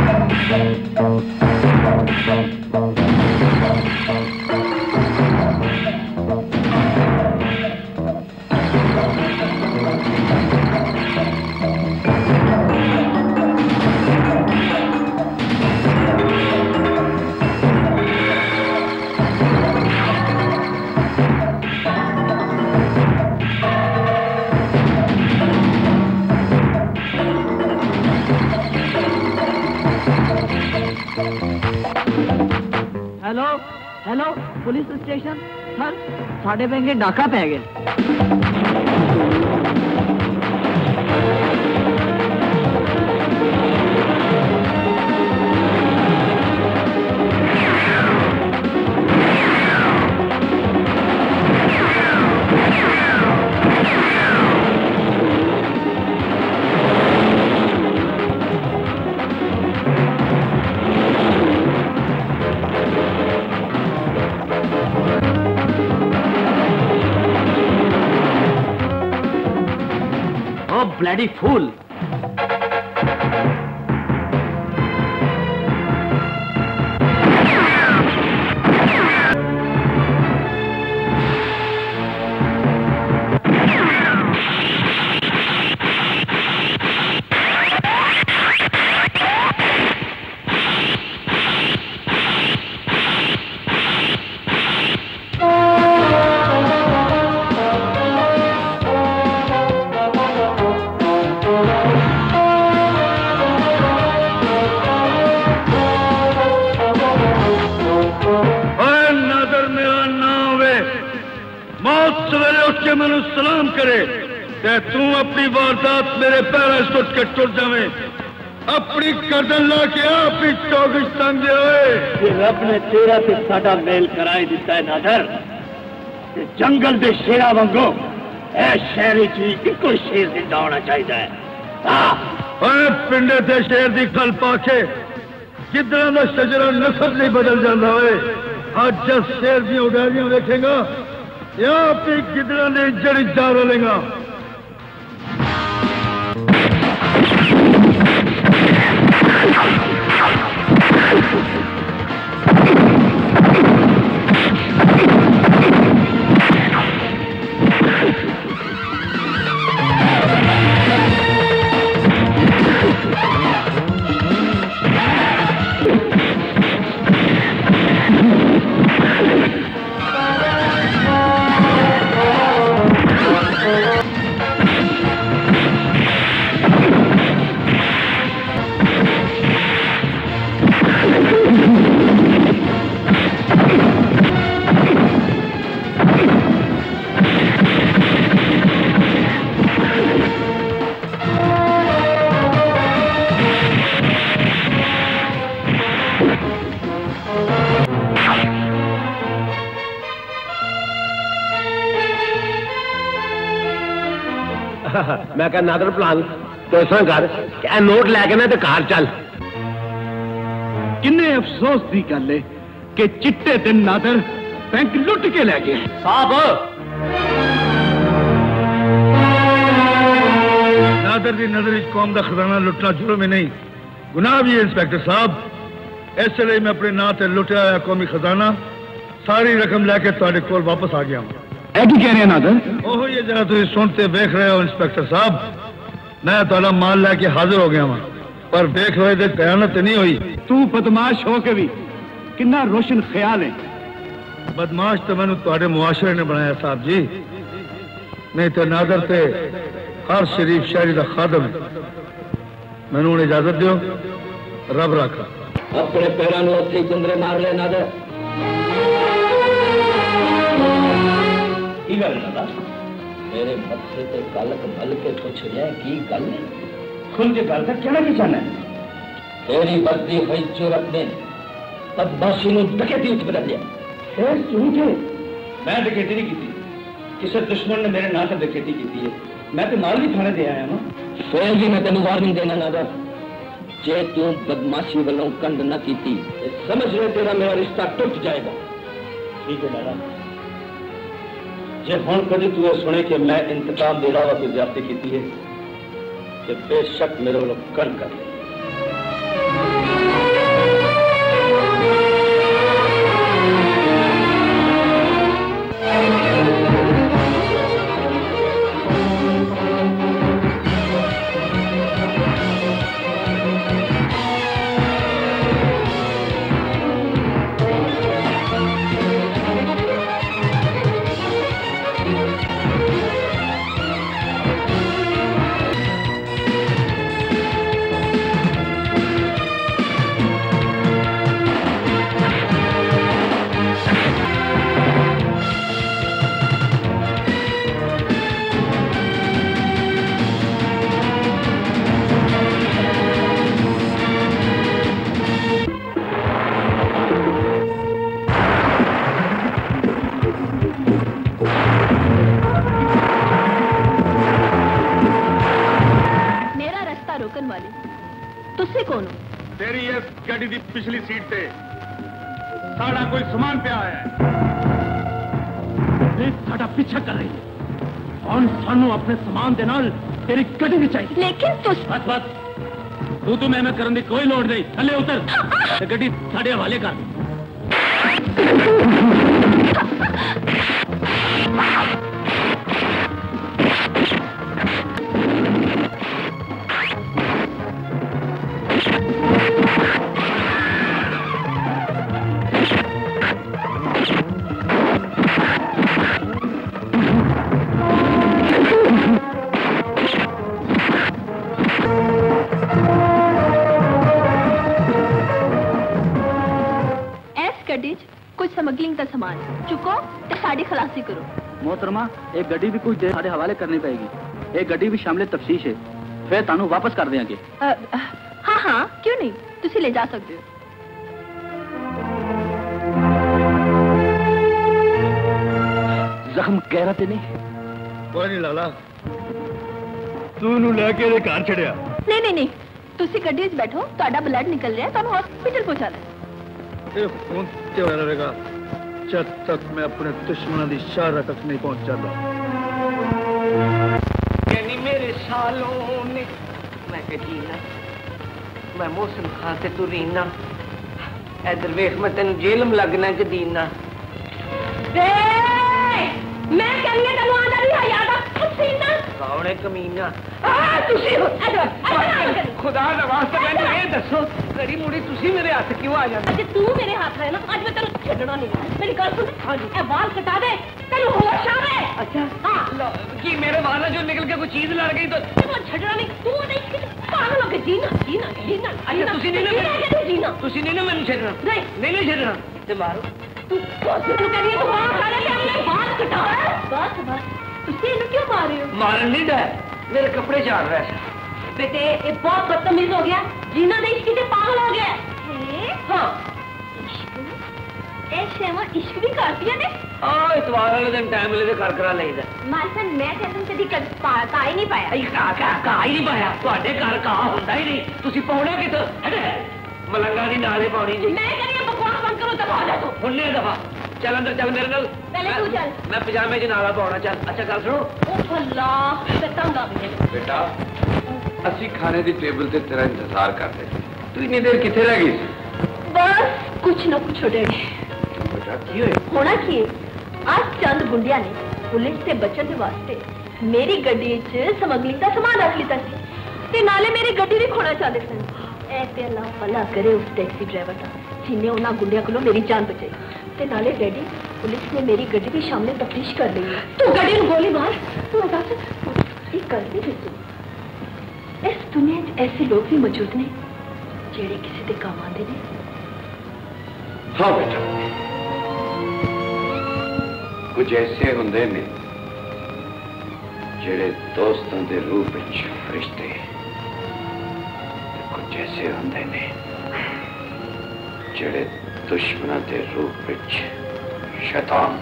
Hello hello police station sir, साढ़े बैंक डाका पै गया। Bloody fool. सलाम करे ते तू अपनी वारदात मेरे पैरों सुट के टुर जावे। अपनी गर्दन ला के आप ही चौकस तंग दे। रब ने तेरा ते साडा मेल कराए दिता है नादर। जंगल दे शेरा वांगो ए शहरी जी इको शेर जिंदा होना चाहिए है। पिंडे से शेर की खल पाके किधर का शजरा नसब नहीं बदल जाता है। आज जब शेर दी उड़ारियां देखेगा या फिर किधर ने जड़ी जा लेगा। मैं कह नादर प्लान तो इस कर क्या नोट लैके ना तो कार चल। किन्ने अफसोस की गल है कि चिट्टे दिन नादर बैंक लुट के लै गए। साहब नादर की नजर कौम का खजाना लुटना जुर्म ही नहीं गुनाह भी है इंस्पेक्टर साहब। इसलिए मैं अपने नां से लुटिया हुआ कौमी खजाना सारी रकम लैके तुहाडे कोल वापस आ गया हूं। की कह रहे हैं नादर? ओहो ये जरा तुम सुनते देख रहे हो इंस्पेक्टर साहब, मैं थोड़ा माल लैके हाजिर हो गया वहां पर देख रहे थे कयामत नहीं हुई। तू बदमाश हो के भी कितना रोशन ख्याल है। बदमाश तो मैंने तुम्हारे मुआशरे ने बनाया साहब जी, नहीं तो नादर से हर शरीफ शहरी का खादम है। मैंने उन्हें इजाजत दो, रब रखा। अपने पैरों में उत्थे कुंदरे मार ले नादर। की गल नादर? मेरे मत्थे ते कलक मल के पूछ रहा की गल है? खुल के गल कर कहना की चाहना है? तेरी बदली हुई चोरत ने बदमाशी नूं डकैती विच बदल लिया। फिर झूठ है, मैं डकैती नहीं की, किसी दुश्मन ने मेरे नाम से डकैती की है। मैं तो माल भी थाने दे आया ना। फिर भी मैं तेन वार्निंग देना नादर, जे तू बदमाशी वालों कंड न की समझ ले तेरा मेरा रिश्ता टूट जाएगा। ठीक है दादा, जे हुण कभी तू सुने कि मैं इंतकाम दे रहा कोई ज्यादती की है तो बेशक मेरे वालों कंड कर ले। पिछली सीट से साड़ा कोई सामान पे आया है, साड़ा पीछा कर रही है और सानू अपने सामान दे नाल तेरी गड्डी भी चाहिए। लेकिन तू बस बस तू तू मैं मैं करने की कोई लोड़ नहीं, थले उतर ते गड्डी साडे हवाले कर। स्मगलिंग का सामान चुको ते साड़ी खलासी करो। मोहतरमा एक गड्डी भी कुछ देर साढ़े हवाले करनी पड़ेगी, एक गड्डी भी शामिल तफ्तीश है, फिर तानू वापस कर देंगे। हाँ हाँ क्यों नहीं, तुसी ले जा सकते हो। जख्म कह रहा थे नहीं कोई नहीं लाला, तू नू लेके घर छड़िया। नहीं नहीं नहीं, तुसी गड्डी च बैठो, तुहाडा ब्लड निकल रहा है, तुहानू हॉस्पिटल पहुंचा दे। ये फोन ते होना रहेगा जब तक मैं अपने दुश्मनों की शारा तक नहीं पहुंच जाता। यानी मेरे सालों ने मैं जीना, मैं मौसम खां से तू रीना, इधर वेख मैं तेन जेलम लगना च दीना। मैं कहनी तेन आंदा नहीं है याद पसीना कौन है कमीना? खुदा दा वास्ता मैंने ये दसो कड़ी मुड़ी तुसी मेरे हाथ क्यों आ जाते? अज तू मेरे हाथ है ना, अज मैं तेन छड्डना नहीं। मेरी गल सुन, हां जी, ए बाल कटा दे, तेन होश आवे। अच्छा हां, कि मेरे वाला जो निकल के कोई चीज लड़ गई तो तू छड्डना नहीं, तू नहीं पागल हो के जीना जीना जीना। अच्छा तुसी नहीं ना जीना, तुसी नहीं ना मैंने छड्डना। नहीं नहीं नहीं छड्डना ते मारो तू कोस तू कह रही है, तू बाल काटे ते अपने बाल कटा। बस बस तुसी इन्हें क्यों मार रहे हो? मारन नहीं दे, मेरे कपड़े चाड़ रहा है। बेटे ये बहुत बदतमीज हो गया, जीना नहीं इश्क से पागल हो गया। हाँ ऐसे में इश्क भी करती है ने। हाँ इतवार वाले दिन टाइम मिले तो कर करा लेदा। मालसन मैं तेन कदी कर पा ही नहीं पाया। आई का का का ही नहीं पाया, ਤੁਹਾਡੇ ਘਰ ਕਾ ਹੁੰਦਾ ਹੀ ਨਹੀਂ, ਤੁਸੀਂ ਪਾਉਣਾ ਕਿਥੋਂ? ਮਲੰਗਾ ਦੀ ਨਾਲੇ ਪਾਉਣੀ ਜੀ। मैं कह रही हूं बकवास बंद करो, दफा जा तू। हुन्ने दफा चल अंदर चल मेरे नाल। पहले तू चल, मैं पजामे च नाला पाਉਣਾ चल। अच्छा गल सुनो, ओ अल्लाह ते तंग आ गई बेटा, ਅਸੀਂ खाने ਦੀ ਟੇਬਲ ਤੇ ਤੇਰਾ ਇੰਤਜ਼ਾਰ ਕਰਦੇ ਸੀ, ਤੂੰ ਇੰਨੀ ਦੇਰ ਕਿੱਥੇ ਰਹਿ ਗਈ ਸੀ? बस कुछ न कुछ डैडी। बेटा की होया? होना की आज चंद गुंडिया ने पुलिस से बचने के वास्ते मेरी गड्डी च स्मगलिंग का सामान रख लिया सी ते नाले मेरी गड्डी भी खोना चाहते सन। ऐसे अल्लाह भला करे उस टैक्सी ड्राइवर का जिन्हें उन्होंने गुंडिया को मेरी जान बचाई। ते नाले डैडी पुलिस ने मेरी गड्डी की शाम में तफ्तीश कर ली है। तू गड्डी में गोली मार। तू दस एक गल नहीं दसो, इस दुनिया में ऐसे लोग भी मौजूद ने जेड़े किसी के काम आते ने। हाँ बेटा, कुछ ऐसे होंगे ने जेड़े दोस्तों के रूप में फरिश्ते, कुछ ऐसे होंगे ने जेड़े दुश्मनों के रूप में शैतान।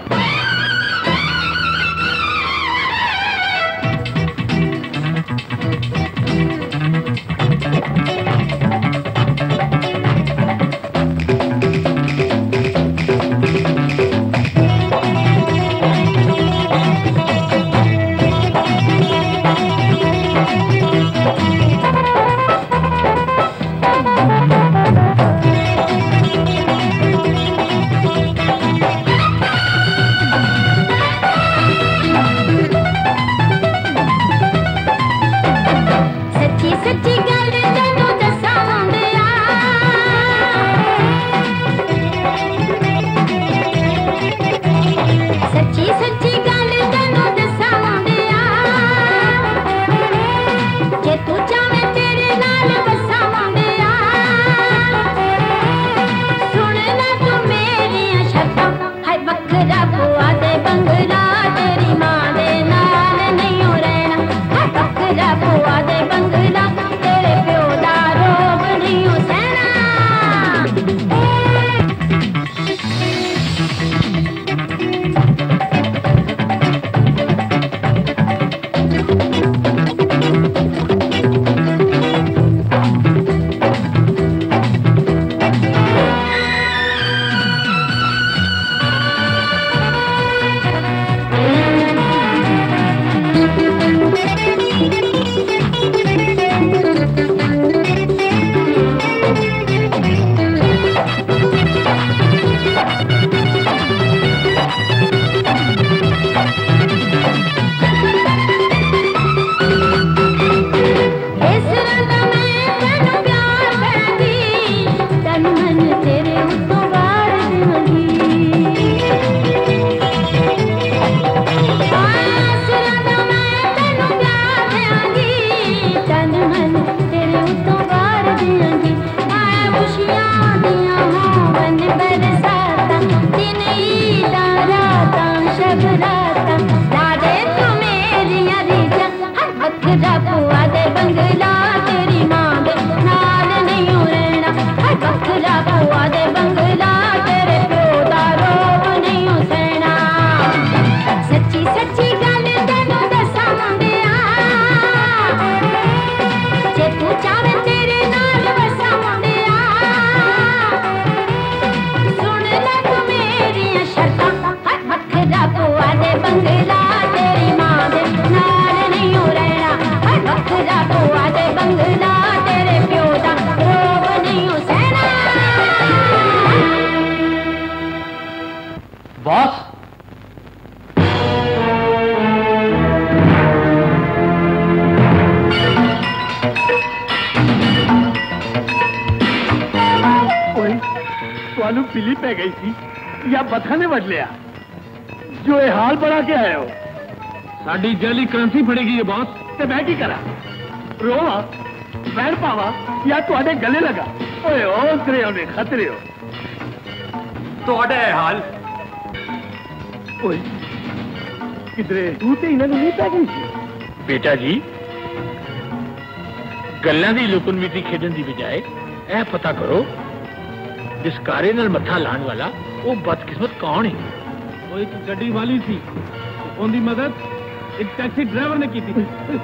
बिली पै गई थी या बथा ने वड लिया जो ये हाल बना के आए हो। साड़ी जैली करंसी फड़ेगी ये बॉस, ते मैं की करा? रोवा बैठ पावा या तुहाडे गले लगा? ओए ओसरे होने खतरे हो तुहाडे हाल। ओए किधरे तू ते इन्हां नूं नहीं पै गई सी? बेटा जी गल्लां दी लुकन मिटी खेडन दी बजाय ए पता करो जिस कारे नाल मत्था लाण वाला वो बदकिस्मत कौन है? वो एक गड्डी वाली थी, उनकी मदद एक टैक्सी ड्राइवर ने की थी।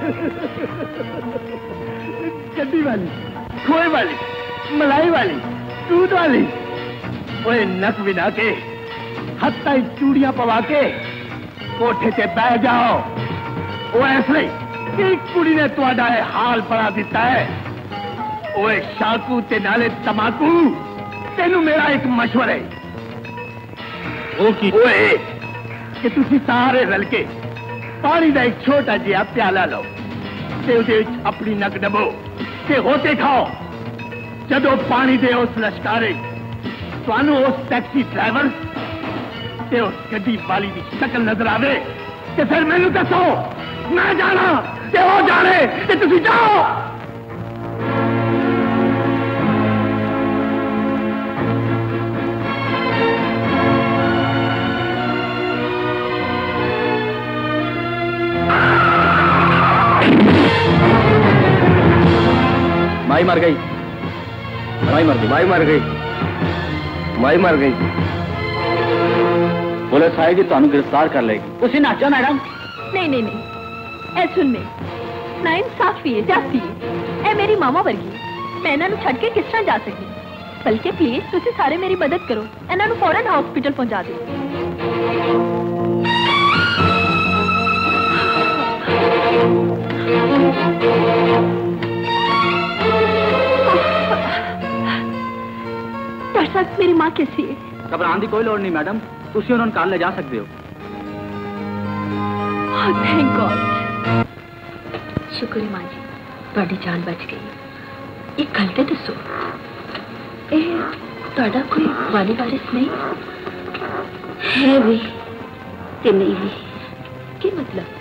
गड्डी वाली, खोए वाली, मलाई वाली, दूध वाली, वो नक बिना के हत्ता चूड़ियां पवा के कोठे से बह जाओ। वो ऐसे कि कुड़ी ने तुहाडा हाल बना दिता है। वो शाकू ते नाले तमाकू तेनू मेरा एक मशवरा है वो की वो है कि तुसी सारे रल के पानी का एक छोटा जिहा प्याला लो ते उहदे विच अपनी नक डबो ते होते खाओ। जदों पानी दे उस लश्कारे तुहानू उस टैक्सी ड्राइवर ते उस गड्डी वाली की शक्ल नजर आवे ते फिर मैनू दसो, मैं जाना ते वो जाने ते तुसी जाओ। माई मर गई, माई मर गई, माई मर गई, माई मर गई। पुलिस आएगी तो हमें गिरफ्तार कर लेगी। उसी नाचा मैडम। नहीं नहीं नहीं, ऐ सुन ले, ना इंसाफी है, जाती है। ए मेरी मामा वर्गी, मैं इन्हां नूं छड्ड के किस तरह जा सकती? बल्कि प्लीज तुसी सारे मेरी मदद करो, इन्हां नूं फौरन हॉस्पिटल पहुंचा दो। डॉक्टर साहब, मेरी माँ कैसी है? घबराने की कोई लोड़ नहीं मैडम, तुसी उन्होंने कल ले जा सकते हो। Thank God. शुक्र है माँ जी, ਤੁਹਾਡੀ जान बच गई। एक गल तो दसो, ਤੁਹਾਡਾ कोई वाली वारिस नहीं है? भी ते नहीं भी। की मतलब?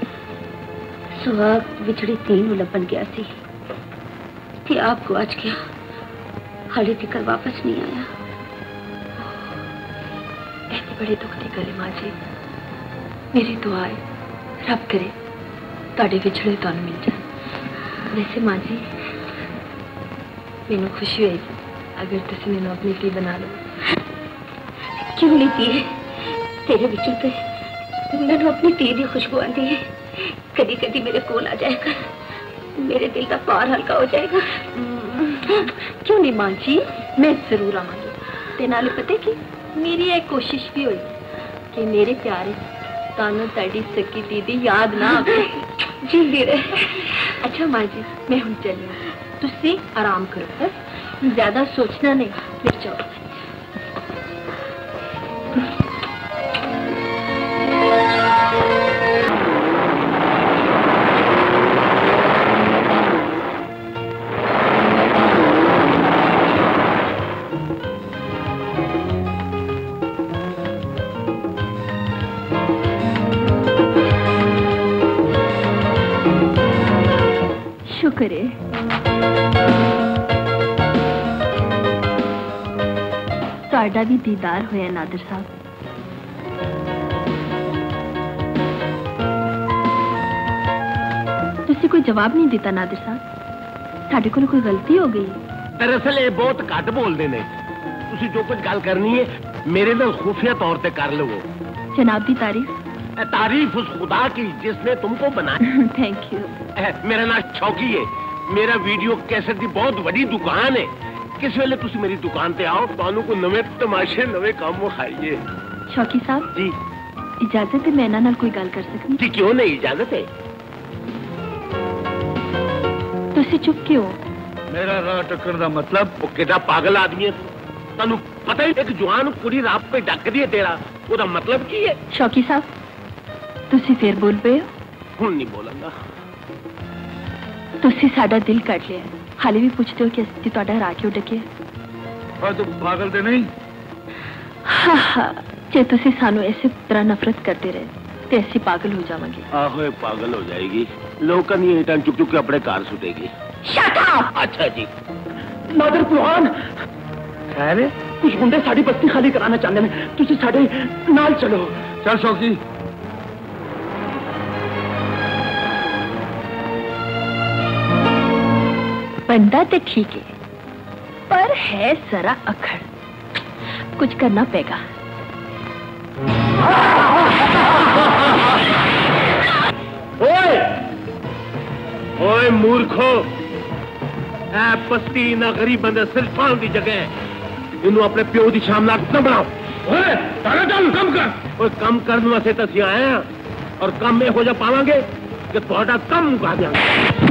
सुहाग विछड़ी तीन नूं लभन गया सी ते आपको आज गया, हाले तक वापस नहीं आया। ऐसे बड़े दुख की गल है माँ जी। मेरी दुआ है रब करे ਤੁਹਾਡੇ ਵਿਛੜੇ ਤੁਹਾਨੂੰ मिल जाए। वैसे माँ जी मैनू खुशी होगी अगर तुम मैनू अपनी धी बना लो। क्यों नहीं धी? तेरे विचों ते मैनू अपनी धी की खुशबू आती है। कदी कदी मेरे कोल आ जाएगा, मेरे दिल का भार हल्का हो जाएगा। क्यों नहीं माँ जी, मैं जरूर आवांगी। ते नाले पता कि मेरी एक कोशिश भी हुई कि मेरे प्यारे तानू ताड़ी सकी दीदी याद ना आवे। जिंदी रहे। अच्छा माँ जी, मैं हुण चली, तुसी आराम करो, बस ज्यादा सोचना नहीं, फिर जाओ। शुक्र है ਤੁਹਾਡਾ भी दीदार होया नादर साहब। तुसी कोई जवाब नहीं दिता नादर साहब, साडे कोल कोई गलती हो गई? दरअसल ये बहुत घट बोलते ने, तुसी जो कुछ गल करनी है मेरे नाल खुफिया तौर पे कर लो। जनाब दी तारीफ। तारीफ उस खुदा की जिसने तुमको बनाया। Thank you. मेरा नाम शौकी है, मेरा वीडियो कैसेट की बहुत बड़ी दुकान है। किस वेले तुसी मेरी दुकान पे आओ, तुहानू को नवे तमाशे नवे काम विखाइए। शौकी साहब जी, इजाजत है मैं इन्हां नाल कोई गल कर सकती? जी क्यों नहीं, इजाजत है। तुसी चुप क्यों? मेरा राह टक्कर दा मतलब? वो कितना पागल आदमी है, तुहानू पता ही एक जवान कुड़ी रात पे डक दी है तेरा, ओदा मतलब की है? शौकी साहब तुसी फिर बोल पे हो? हुण नहीं बोलांगा। तुसी साडा दिल कट लिया, हाले भी पूछते हो कि असि तुहाडा हरा क्यों डके? और तुम पागल ते नहीं? हाँ हाँ, जे तुसी सानू ऐसे तरह नफरत करते रहे ते ऐसी पागल हो जावांगे। आहो पागल हो जाएगी, लोगों ने ईंटां चुक चुक के अपने कार सुटेगी। Shut up! अच्छा जी। नादर कुरान खैर है, कुछ गुंडे साड़ी बस्ती खाली कराना चाहते हैं, तुसी साडे नाल चलो। चल शौकी। बंदा तो ठीक है पर है जरा अखड़, कुछ करना पेगा। ओए ओए मूर्खो, ऐ बस्ती ना गरीब बंदे सिर्फ पान की जगह है, इन्हों अपने प्यो की शाम लाख न बनाओ। ओए चल चल कम कर। ओए कम करने वास्ते तो असीं आए हैं, और कम में हो जा पावांगे कि तुहाडा कम मुका देंगे।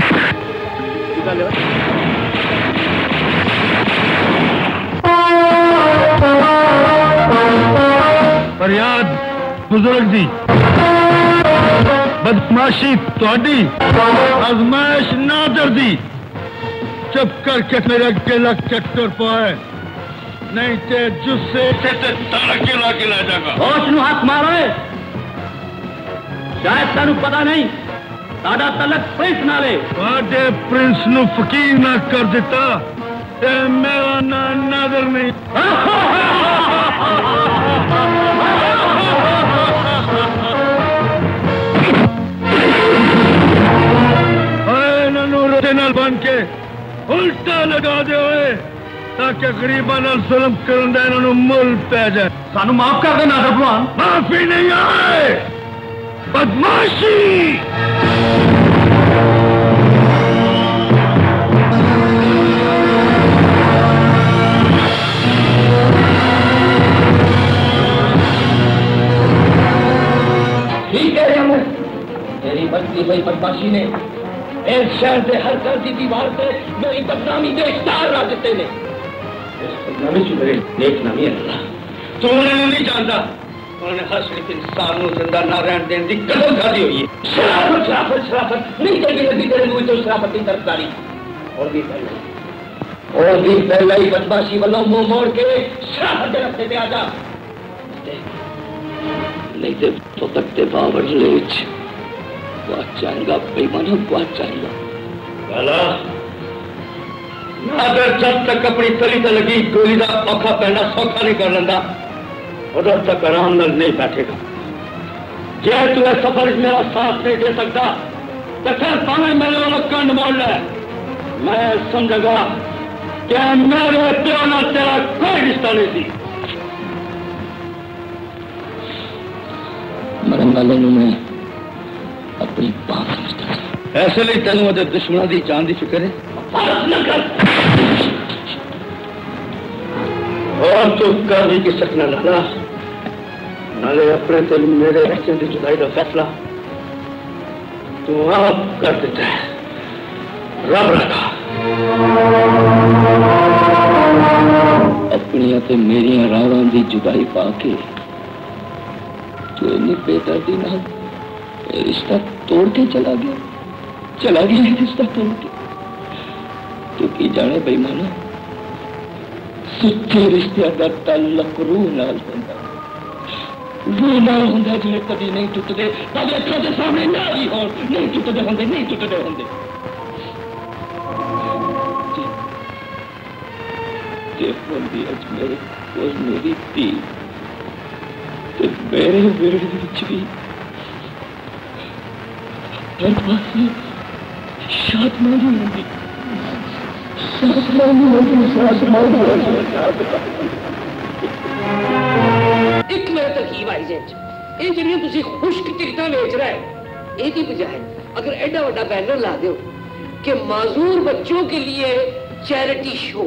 फरियाद बुजुर्ग दी, बदमाशी तुहाडी, आजमाइश नादर दी। चुप करके मेरा गिला चट्टर पाए, नहीं ते जुस्से से तारा गिला गिला जाएगा। होश नू हाथ मारो, शायद तेन पता नहीं साडा तलक प्रिंस नाले। साडे प्रिंस नू फकीर ना कर दिता ते मेरा ना नादर नहीं। नाल बन के उल्टा लगा दे ताकि गरीबा नाल जुल्म करन दा इन्हां नूं मुल पै जाए। सानू माफ कर दे नादर भगवान। माफी नहीं आए, बदमाशी। ठीक है हम तेरी बदली हुई बदमाशी ने इस शहर से हर घर की दीवार से मेरी बदनामी के स्टार ला देते ने। बदनामी से मेरे नेक नामी अल्लाह तू उन्हें नहीं जानता। उन्होंने हर सिर्फ इंसान को जिंदा ना रहने देने की कदम खादी हुई है। शराफत शराफत शराफत नहीं चलती रहती तेरे मुंह तो शराफत की तरफदारी। और भी पहले और भी पहले ही बदमाशी वालों मुंह मोड़ के शराफत के रास्ते पे आ जा, नहीं तो फकत के बावर लेच बात जाएगा बेईमानों बात जाएगा। काला नादर जब तक अपनी तली से लगी गोली का औखा पहना सौखा नहीं कर लेंदा उधर तक आराम नाल नहीं बैठेगा। जे तू इस सफर में मेरा साथ नहीं दे सकता तो फिर भावे मेरे वाला कंड मोड़ ले। मैं समझेगा कि मेरे प्यो नाल तेरा कोई रिश्ता नहीं थी। मरन वाले मैं अपनी बात समझता था, ऐसे लिए तेन वो दुश्मनों की जान की फिक्र है। और तो कर भी किस सकना लाला, नाले अपने दिल मेरे बच्चों की जुदाई का फैसला तू आप कर देता है। रब रखा अपनिया ते मेरिया रावां की जुदाई पा के तू इन्नी बेदर्दी ना रिश्ता तोड़ के चला गया चला गया रिश्ता तोड़ के। तू की जाने बेईमाना सच्चे रिश्ते का ताल्लुक रूह नाल होंदा, रूह नाल होंदा जिहड़े कदी नहीं टुटदे, कदे अखां दे सामने ना ही होण, नहीं टुटदे होंदे नहीं टुटदे होंदे। जे होंदी अज मेरे कोल मेरी धी ते मेरे विरह विच भी हर पासे शादमानी होंदी, शादमानी होंदी, शादमानी होंदी। एक मेरा तरकीब आई जे ये जिहड़ियां तुसीं खुश्क टिकटां बेच रहा है ये की बजाय अगर एडा वड्डा बैनर ला दो कि माजूर बच्चों के लिए चैरिटी शो।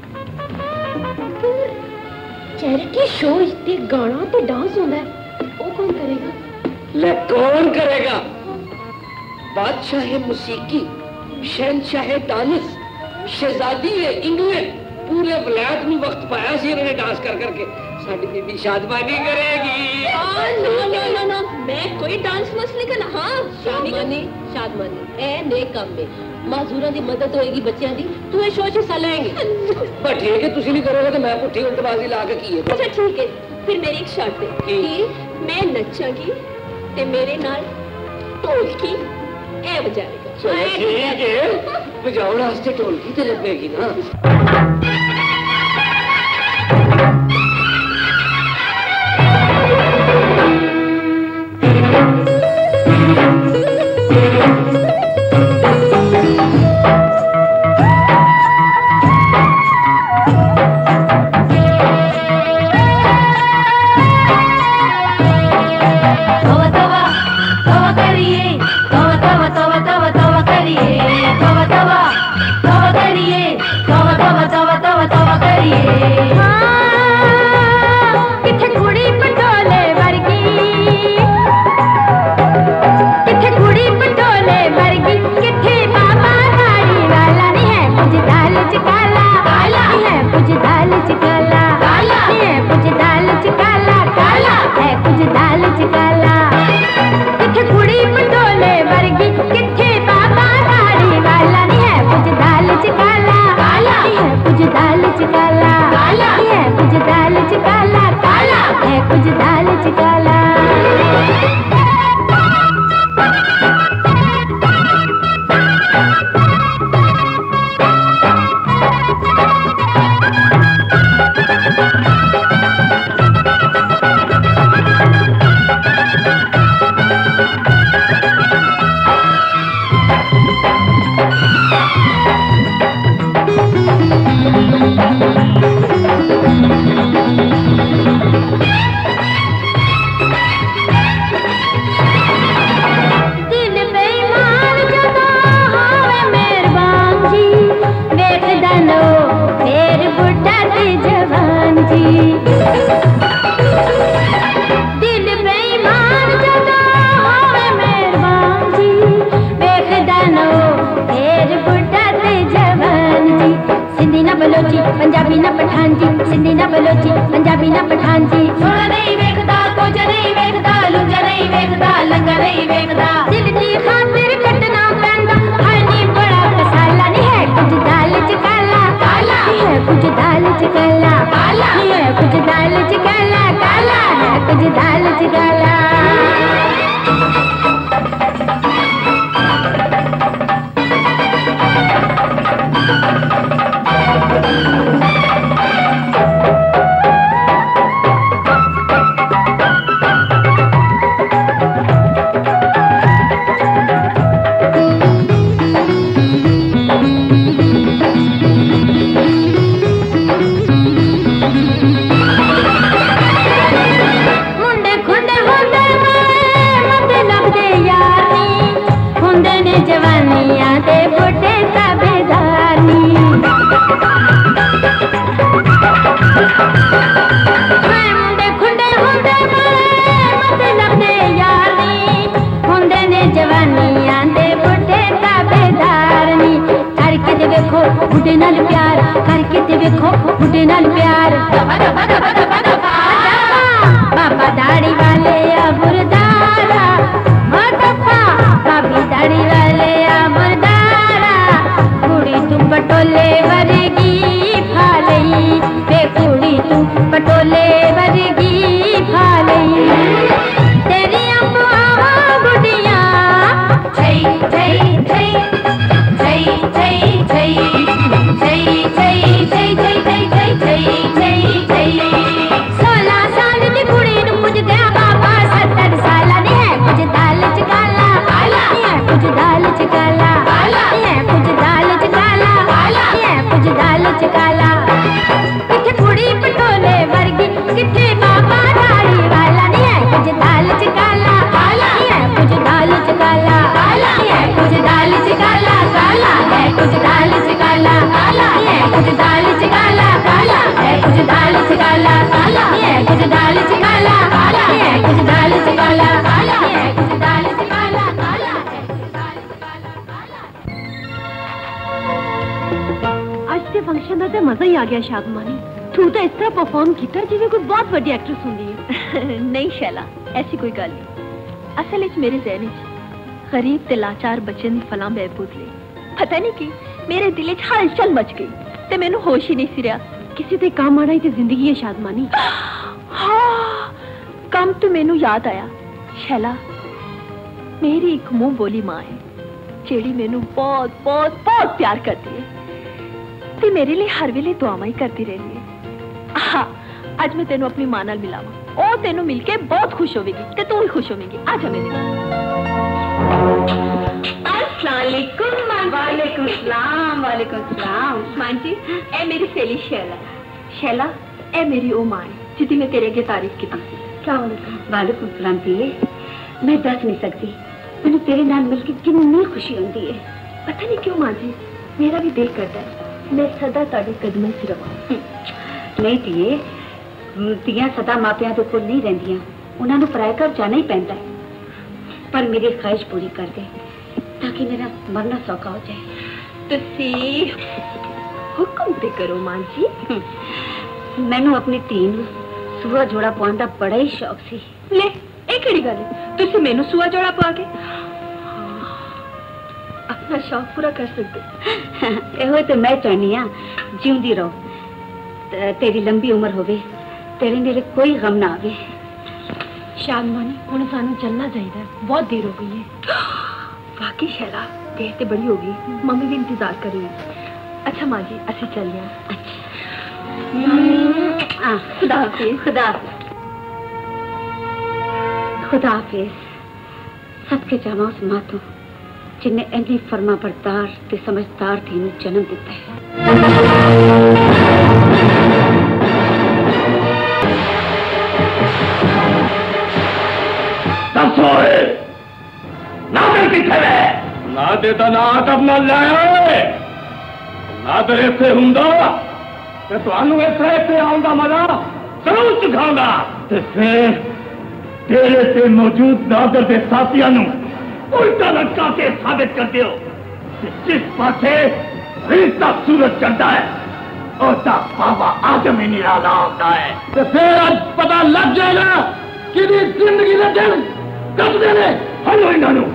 चैरिटी शो इतने गाना तो डांस होता है, वो कौन करेगा? ले कौन करेगा? बादशाह मुसीकी, शहनशाह डांस, शहजादी इंग्लैंड पूरे वलायत में वक्त पाया सी इन्होंने डांस कर करके। साडी बीबी शादमानी करेगी। ना ना ना ना मैं कोई डांस मसले का ना। हाँ शादमानी शादमानी ए ने काम में माजूरा की मदद होएगी बच्चों की, तू ये शो च हिस्सा लेंगे। बस ठीक है तुसी नहीं करोगे तो मैं पुट्ठी उल्टबाजी ला के की है। अच्छा ठीक है फिर मेरी एक शर्त है कि मैं नचांगी ते मेरे नाल ढोलकी ए बजाएगा। चलो ठीक है बजाओ रास्ते ढोलकी तो लगेगी ना। तवा तवा जी पंजाबी ना पठान जी सोना नहीं वेखदा कोजा नहीं वेखदा लुंजा नहीं वेखदा लंगा नहीं वेखदा दिल दी खातिर कटना पैंदा हाय नी बड़ा कसाला नहीं है कुछ दाल च काला काला है कुछ दाल च काला काला है कुछ दाल च काला काला है कुछ दाल च काला बुढ़े नाल प्यार करके ते देखो बुढ़े नाल प्यार बाबा दाढ़ी वाले अबुरदारा माधप्पा बाबी दाढ़ी वाले अबुरदारा कुड़ी तू पटोले वर्गी फालई ते कुड़ी तू पटोले वर्गी फालई तेरी अम्मा बुढ़िया छई छई छई छई छई छई सोलह साल की कुड़ी नूं पुज गया बाबा सत्तर साल नहीं है कुछ दाल च काला है कुछ दाल च काला है कुछ दाल च काला है कुछ दाल च काला किथे कुड़ी पटोले वर्गी किथे बाबा दाढ़ी वाला नहीं है कुछ दाल च काला है कुछ दाल च काला है कुछ दाल च काला काला है कुछ दाल च काला काला है कुछ दाल च काला काला है कुछ दाल च काला काला है कुछ दाल च काला काला है कुछ दाल च काला काला है कुछ दाल च काला काला है कुछ दाल च काला काला आज के फंक्शन दा ते मजा ही आ गया शादमानी तू तो इस तरह परफॉर्म कीता जिवें कोई बहुत बड़ी एक्ट्रेस होंदी है नहीं शैला ऐसी कोई गल नहीं असल विच मेरे ज़हन च गरीब ते लाचार बच्चे दी फलां बहबूद ले पता नहीं कि मेरे दिल च हलचल मच गई ते मैनू होश ही नहीं सी रहा किसी दे काम आना ही ते जिंदगी है शादमानी हाँ काम तो मैनू याद आया शैला मेरी एक मुंह बोली मां है जेड़ी मैनू बहुत बहुत बहुत प्यार करती है ते मेरे लिए हर वेले दुआवां ही करती रहती है हाँ आज मैं तेनू अपनी मां नाल मिलावां ओ तेनू मिलके बहुत खुश होवेगी ते तू भी खुश होवेगी आ जा मेरे अस्सलामुअलैकुम वालेकुम सलाम वालेकुम सलाम मां जी ए मेरी सहेली शैला शैला ए मेरी ओ मां है जिदी मैं तेरे अगे तारीफ की थी क्या वालेकुम सलाम दिए मैं दस नहीं सकती मैंने तेरे नाल मिलके कितनी खुशी होती है पता नहीं क्यों मां जी मेरा भी दिल करता है मैं सदा ताड़े कदमों च रवां नहीं दिए ਧੀਆਂ सदा मापियां दे कोल नहीं रहिंदियां उन्हां नूं पराए घर जाना ही पैंदा है पर मेरी ख्वाहिश पूरी कर दे ताकि मेरा मरना सौखा हो जाए तुसी हुक्म ते करो मां जी मैनू अपनी धी नूं सूआ जोड़ा पाउण दा बड़ा ही शौक सी ले ਇਹ ਕਿਹੜੀ ਗੱਲ ਹੈ ਤੁਸੀਂ ਮੈਨੂੰ सूआ जोड़ा पा के अपना शौक पूरा कर सकते ਇਹੋ ਤੇ मैं चाहनी हां जीउंदी रहो तेरी लंबी उम्र होवे तेरे मेरे कोई गम ना आवे शादमानी हुण सानू चलना चाहिए बहुत देर हो गई है वाकई शैला देर तो बड़ी हो गई मम्मी भी इंतजार कर रही है अच्छा माँ जी असि चलिए अच्छा खुदा हाफिज खुदा खुदा हाफिज सबके जावा उस मां तो जिन्हें इन्नी फरमा बरदार ते समझदार थी नूं जन्म दिता है नादर किथे वे नादे दा ना तब ना लाए नादर इत्थे हुंदा ते तुहानू इत्थे इत्थे आउण दा मजा जरूर चखाऊंगा ते फिर तेरे से मौजूद नादर दे साथियां नू उल्टा लटका के साबित कर दियो कि जिस पासे रिश्ता सूरज चढ़ता है ओदा बाबा आदम ही निराला होता है। तो फिर आज पता लग जाएगा कि जिंदगी के दिन कब देने हलो इन्होंने।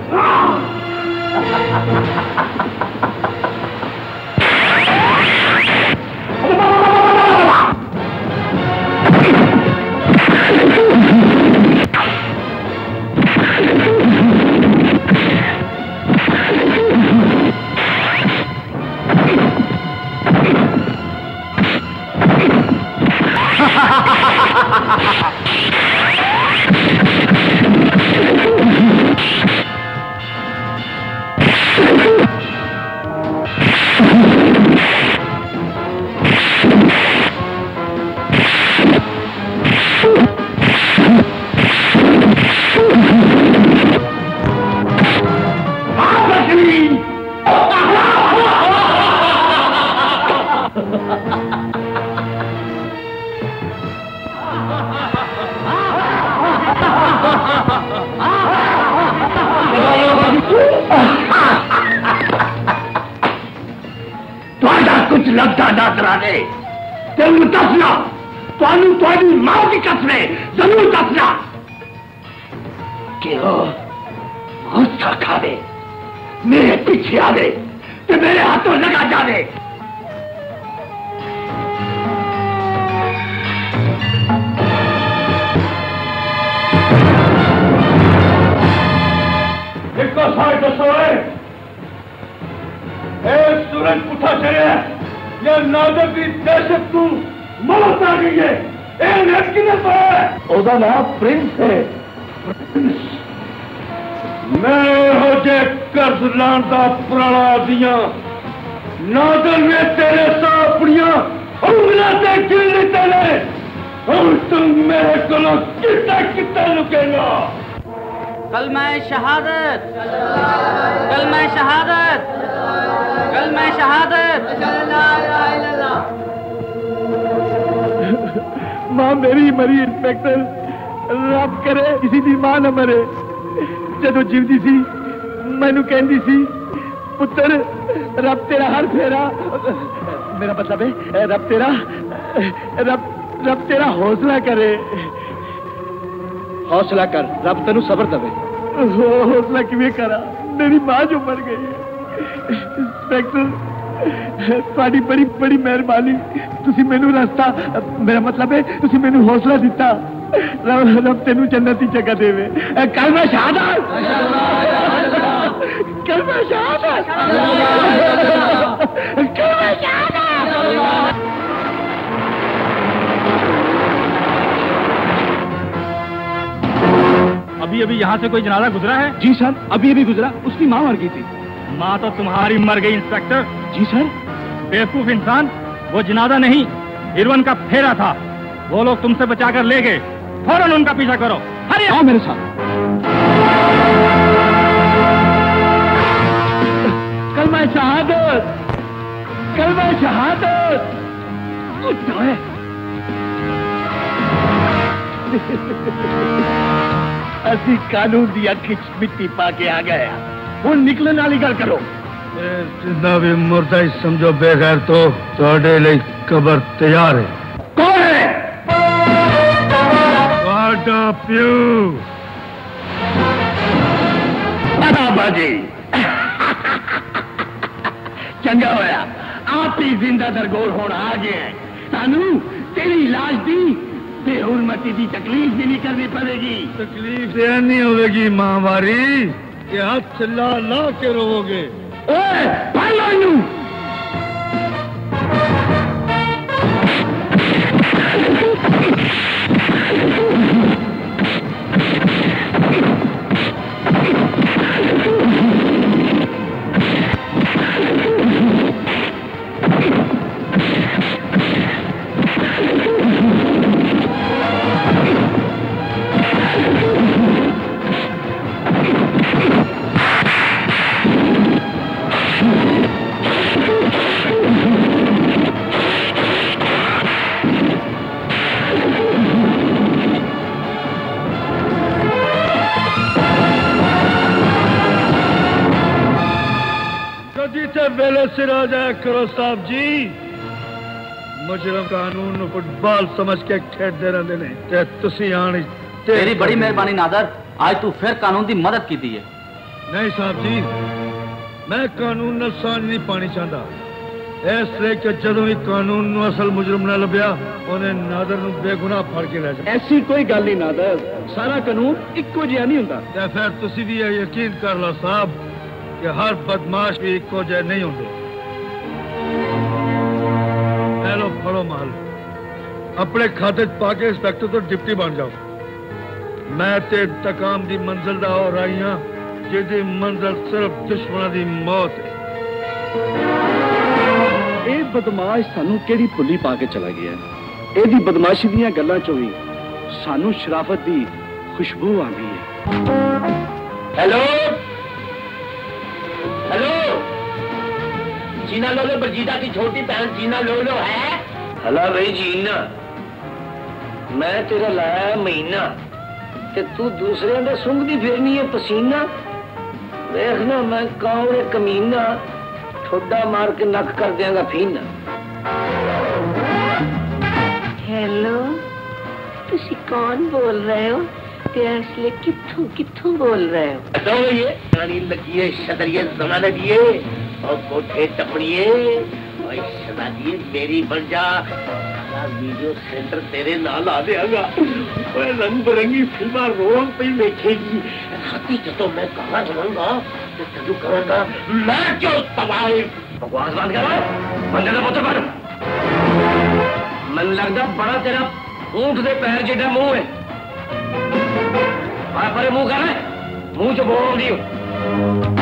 कुछ लगता ना कराने तेन दसना तुहानू तुहाडी मां की कसने जरूर दसना कि वो गुस्सा खावे मेरे पीछे आवे ते मेरे हाथों लगा जावे। देखो सारे दसो सूरज पुठा चढ़े या नादर की दहशत तू मौत आ गई है। ए लड़की ने पाया ओदा नाम प्रिंस है। प्रिंस मैं हो जे कर्ज लान दा पुराना दिया नादर ने तेरे सापड़ियां उंगलां ते गिन लिते ने और तुम मेरे कोलों कितना कितना लुकेगा। कलमा शहादत कलमा शहादत कलमा शहादत। मां मेरी मरी इंस्पेक्टर रब करे किसी दी मां न मरे। जदों जीवदी सी मैनू कहंदी सी पुत्र रब तेरा हर फेरा मेरा मतलब है रब तेरा रब रब तेरा हौसला करे। हौसला कर रब तेनू सबर दवे। हौसला किवें करा मेरी मां जो मर गई है। इंस्पेक्टर ਤੁਹਾਡੀ बड़ी बड़ी मेहरबानी तुसी मैनू रास्ता मेरा मतलब है तुसी मैनू हौसला दिता। रब रब तेनू जन्नत की जगह देवे। कलमा शहादत कलमा शहादत कलमा शहादत। अभी अभी यहाँ से कोई जनाजा गुजरा है? जी सर अभी अभी गुजरा। उसकी माँ मर गई थी। माँ तो तुम्हारी मर गई इंस्पेक्टर। जी सर। बेवकूफ इंसान वो जनाजा नहीं हिरवन का फेरा था। वो लोग तुमसे बचाकर ले गए। फौरन उनका पीछा करो। अरे आओ मेरे साथ। कलमा शहादत कलमा शहादत। असी कानून की अख मिट्टी पा के आ गए। हूँ निकलने वाली गल करो। जिंदा भी मुर्दा ही समझो बेगैर तो ਤੁਹਾਡੇ ਲਈ कबर तैयार है। कौन है? ਤੁਹਾਡਾ ਪਿਓ। बाबा जी चंगा होया आप ही जिंदा दरगोर होना आ गए हैं। सानू तेरी लाश दी बेहुरमती की तकलीफ भी नहीं करनी पड़ेगी। तकलीफ यह नहीं होगी मांवारी कि हाथ ला ला के रोओगे। ओए पढ़ लो इनू। वेले सिर आ जाया करो साहब जी। मुजरम कानून नु फुटबॉल समझ के खेडते रहंदे ने ते तुसी आणी तेरी बड़ी मेहरबानी नादर, आज तू फिर कानून की मदद की दी है। नहीं साहब जी, मैं कानून नाल सान नहीं पानी चाहता, इसलिए कि जदों भी कानून नु असल मुजरम ना लभ्या उन्हें नादर नु बेगुनाह फड़ के ले जाए। ऐसी कोई गल नहीं नादर, सारा कानून इक्को जिहा नहीं हुंदा। ते फिर तुसी भी ये यकीन कर लो साहब कि हर बदमाश भी इक्को जिहे नहीं होंदे। लो फड़ो माल, अपने खाते पाके इंस्पेक्टर तो डिप्टी बन जाओ। मैं ते इंतकाम दी मंजिल दा हो रही हां, जिहदी मंजिल सिर्फ दुश्मनां दी मौत है। ਇਹ ਬਦਮਾਸ਼ ਸਾਨੂੰ ਕਿਹੜੀ ਭੁੱਲੀ ਪਾ ਕੇ ਚਲਾ ਗਿਆ। ਇਹਦੀ ਬਦਮਾਸ਼ੀ ਦੀਆਂ ਗੱਲਾਂ ਚੋਂ ਵੀ ਸਾਨੂੰ ਸ਼ਰਾਫਤ ਦੀ ਖੁਸ਼ਬੂ ਆਉਂਦੀ ਹੈ। हेलो हेलो, जीना लोलो बरजीदा की छोटी बहन जीना लोलो है? हला भाई जीना, मैं तेरा लाया महीना ते तू दूसरे दे सुंघदी फिरनी है पसीना। देखना मैं कौन कमीना, ठोडा मार के नक कर देगा फीना। हेलो, तुसी कौन बोल रहे हो ते असले कित्थों कित्थों बोल रहे हो? तो ये रानी लगी है शदरिये जमाने दिए और कोठे टपड़िए और शदादिए मेरी बन जा। वीडियो सेंटर तेरे नाल आ देगा, रंग बिरंगी फिल्मा रोज पे देखेगी। हाथी तो मैं कहाँ जाऊंगा तो तू करूंगा मैं क्यों तबाही बकवास बंद कर बंदे का पुत्र बन। मन लगता बड़ा तेरा ऊंट दे पैर जितना मुंह है, परे मुंह कर रहा है, मुंह च बोल रही हूँ।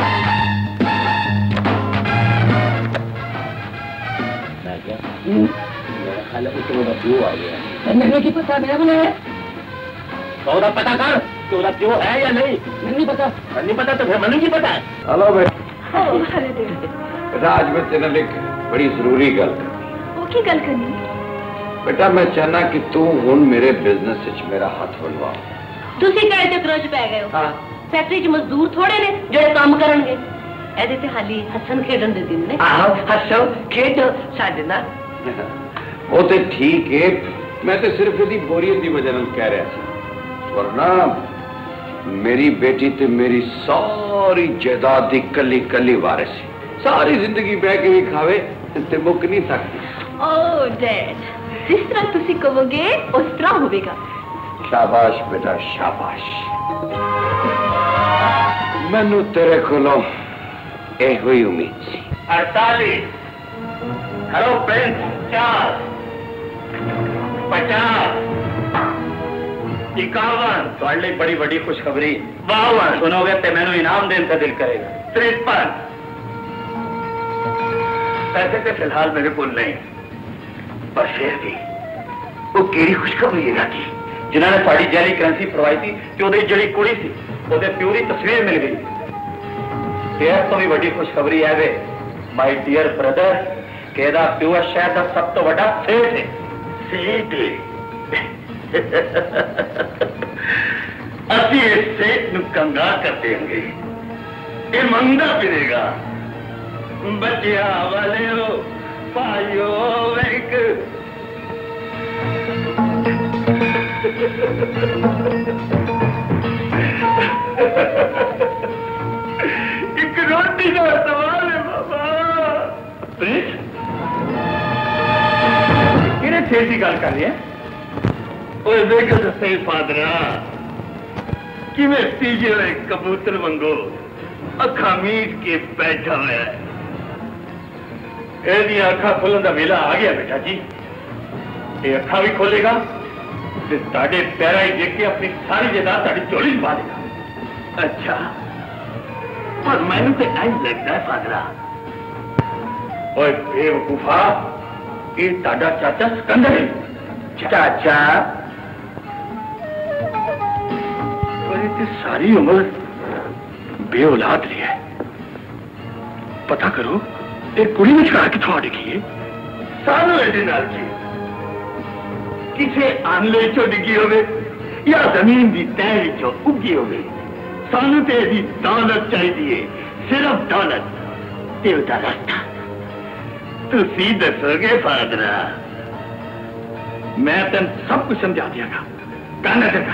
मेरा ख्याल है उसको प्यो आ गया। मैंने की पता मैं बोले तो पता कर कि उसका प्यो है या नहीं। नहीं पता, नहीं पता तो फिर मैंने की पता है। हेलो बेटा, राज में तेरे लिख बड़ी जरूरी गल वो की गल करनी? बेटा मैं चाहना कि तू हुन मेरे बिजनेस विच मेरा हाथ बनवा। तुसी कहे चक्रों च पै गए हो। फैक्ट्री च मजदूर थोड़े ने जेड़े काम करनगे। ਇਹਦੇ ਤੇ ਹਾਲੀ ਹੱਸਣ ਖੇਡਣ ਦੇ ਦਿਨ ਨੇ। ਆਹੋ ਹੱਸੋ ਖੇਡੋ ਸਾਡੇ ਨਾਲ। ਉਹ ਤੇ ਠੀਕ ਹੈ, ਮੈਂ ਤੇ ਸਿਰਫ ਇਹਦੀ ਬੋਰੀਅਤ ਦੀ ਵਜ੍ਹਾ ਨਾਲ ਕਹਿ ਰਿਹਾ ਸੀ, ਵਰਨਾ ਮੇਰੀ ਬੇਟੀ ਤੇ ਮੇਰੀ ਸਾਰੀ ਜਾਇਦਾਦ ਦੀ ਕੱਲੀ ਕੱਲੀ ਵਾਰਿਸ ਸੀ। ਸਾਰੀ ਜ਼ਿੰਦਗੀ ਬਹਿ ਕੇ ਵੀ ਖਾਵੇ ਤੇ ਮੁੱਕ ਨਹੀਂ ਸਕਦੀ। ਓ ਡੈਡ, ਜਿਸ ਤਰ੍ਹਾਂ ਤੁਸੀਂ ਕਹੋਗੇ ਉਸ ਤਰ੍ਹਾਂ ਹੋਵੇਗਾ। शाबाश बेटा शाबाश। मैनू तेरे कोलों एहो ही उम्मीद सी। अड़तालीस, हेलो प्रिंस, चार, पचास, इक्यावन, तुम्हारे लिए बड़ी बड़ी खुशखबरी, बावन, सुनोगे तो मैंने इनाम देने का दिल करेगा, तिरपन। पैसे तो फिलहाल मेरे को नहीं, पर फिर भी वो केड़ी खुशखबरी है राजी जिन्होंने साड़ी जाली करेंसी फरवाई थी कि वो जड़ी कुड़ी सी वो प्यो की तस्वीर मिल गई। फिर तो भी बड़ी खुशखबरी है वे माय डियर ब्रदर कि एदा प्यो शहर का सब तो बड़ा सेठ है। सेठ असी इस सेठ नू कंगाल कर देंगे, ये मंगा फिरेगा। बच्चिया वाले हो भाइयों एक एक रोटी का सवाल है बाबा। प्रिंस किने सेठ की गल कर रही है? ओए देखो तो सही फादरा कि मैं तीजे हुए कबूतर मंगो अखा मीट के बैठा हुआ है। एदी अखा खुलन का वेला आ गया बेटा जी। ये अखा भी खोलेगा ताड़े पैरा ही देख के अपनी सारी जायदाद ताड़ी चोली पा देगा। अच्छा, पर मैंने तो ऐसा लगता है फादरा, ओए बेवकूफा, ये ताड़ा चाचा सिकंदर है। चाचा तो सारी उम्र बे औलाद रही है। पता करो एक कुड़ी में छड़ा किथों आ डिगी है? सानू एडे नाल जी किसे आनले चो डिगी होवे या जमीन की तह चो उगी होवे, सानू ते दी दौलत चाहिए, सिर्फ दौलत ते उदा रास्ता तुसी दसोगे फादरा। मैं तेन सब कुछ समझा दियागा। कहना जगह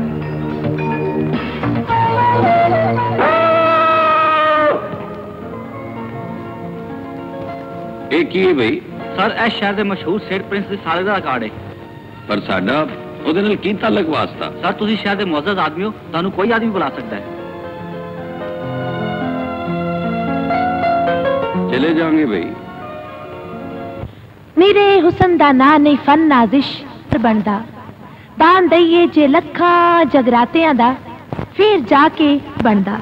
एक ही है भाई सर इस शहर के मशहूर सेठ प्रिंस की सालगिरह का कार्ड है। पर साडा ਉਹਦੇ ਨਾਲ ਕੀ ਤਾਲੁਕ ਵਾਸਤਾ? सर तुम शहर के मुअज़्ज़ज़ आदमी हो, तुहानू कोई आदमी बुला सकता है। चले जाएंगे भाई। मेरे हुसन दा ना नहीं फन नाजिश बनदा, दान दईए जे लखा जगरातियां दा फिर जाके बनदा।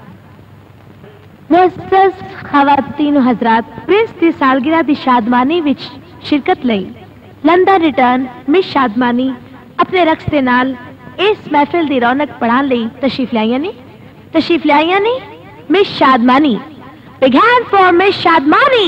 मुअज़्ज़ज़ खवातीन हजरात, प्रिंस की सालगिरह की शादमानी विच शिरकत लई लंदन रिटर्न मिस शादमानी अपने रक्स दे नाल इस महफिल की रौनक बढ़ाने लई तशरीफ लाइया ने तशरीफ लाइया ने miss Shadmani. Big hand for Miss Shadmani.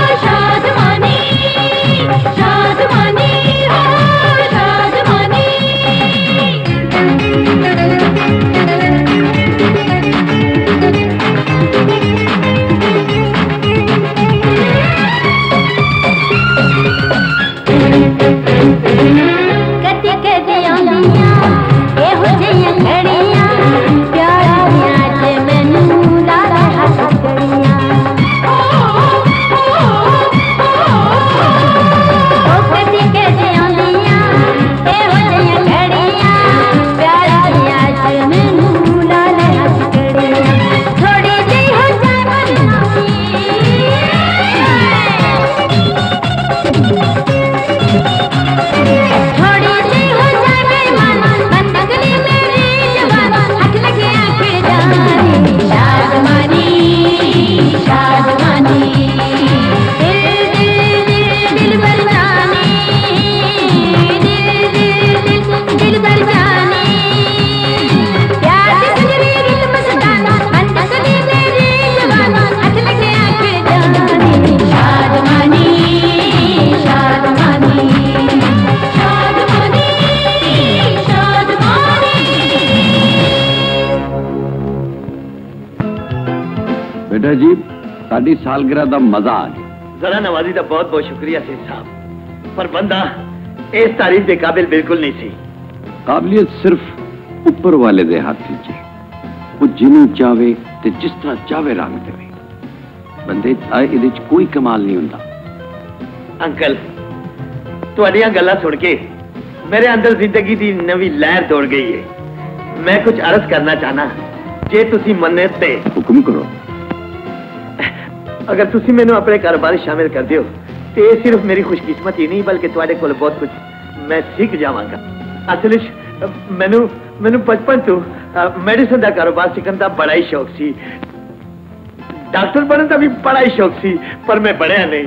Shadmani ji साड़ी सालगिरह का मजा आ गया। जरा नवाजी का बहुत बहुत शुक्रिया सेठ साहब, पर बंदा इस तारीफ के काबिल बिल्कुल नहीं सी। काबिलियत सिर्फ ऊपर वाले दे हाथ च, वो जिन्हों चाहे ते जिस तरह चाहे रंग देवे। बंदे ये कोई कमाल नहीं होता। अंकल तुहाडियां गल्लां सुन के मेरे अंदर जिंदगी की नवी लहर दौड़ गई है। मैं कुछ अर्ज करना चाहना, जे तुसी मन्ने ते हुक्म करो। अगर तुसी मैनू अपने कारोबार शामिल कर दियो तो ये सिर्फ मेरी खुशकिस्मती नहीं बल्कि तुहाडे कोल बहुत कुछ मैं सीख जावांगा। असल मैनू मैनू बचपन तो मेडिसिन का कारोबार सीखने का बड़ा ही शौक सी, डॉक्टर बनने का भी बड़ा ही शौक सी, पर मैं बढ़िया नहीं।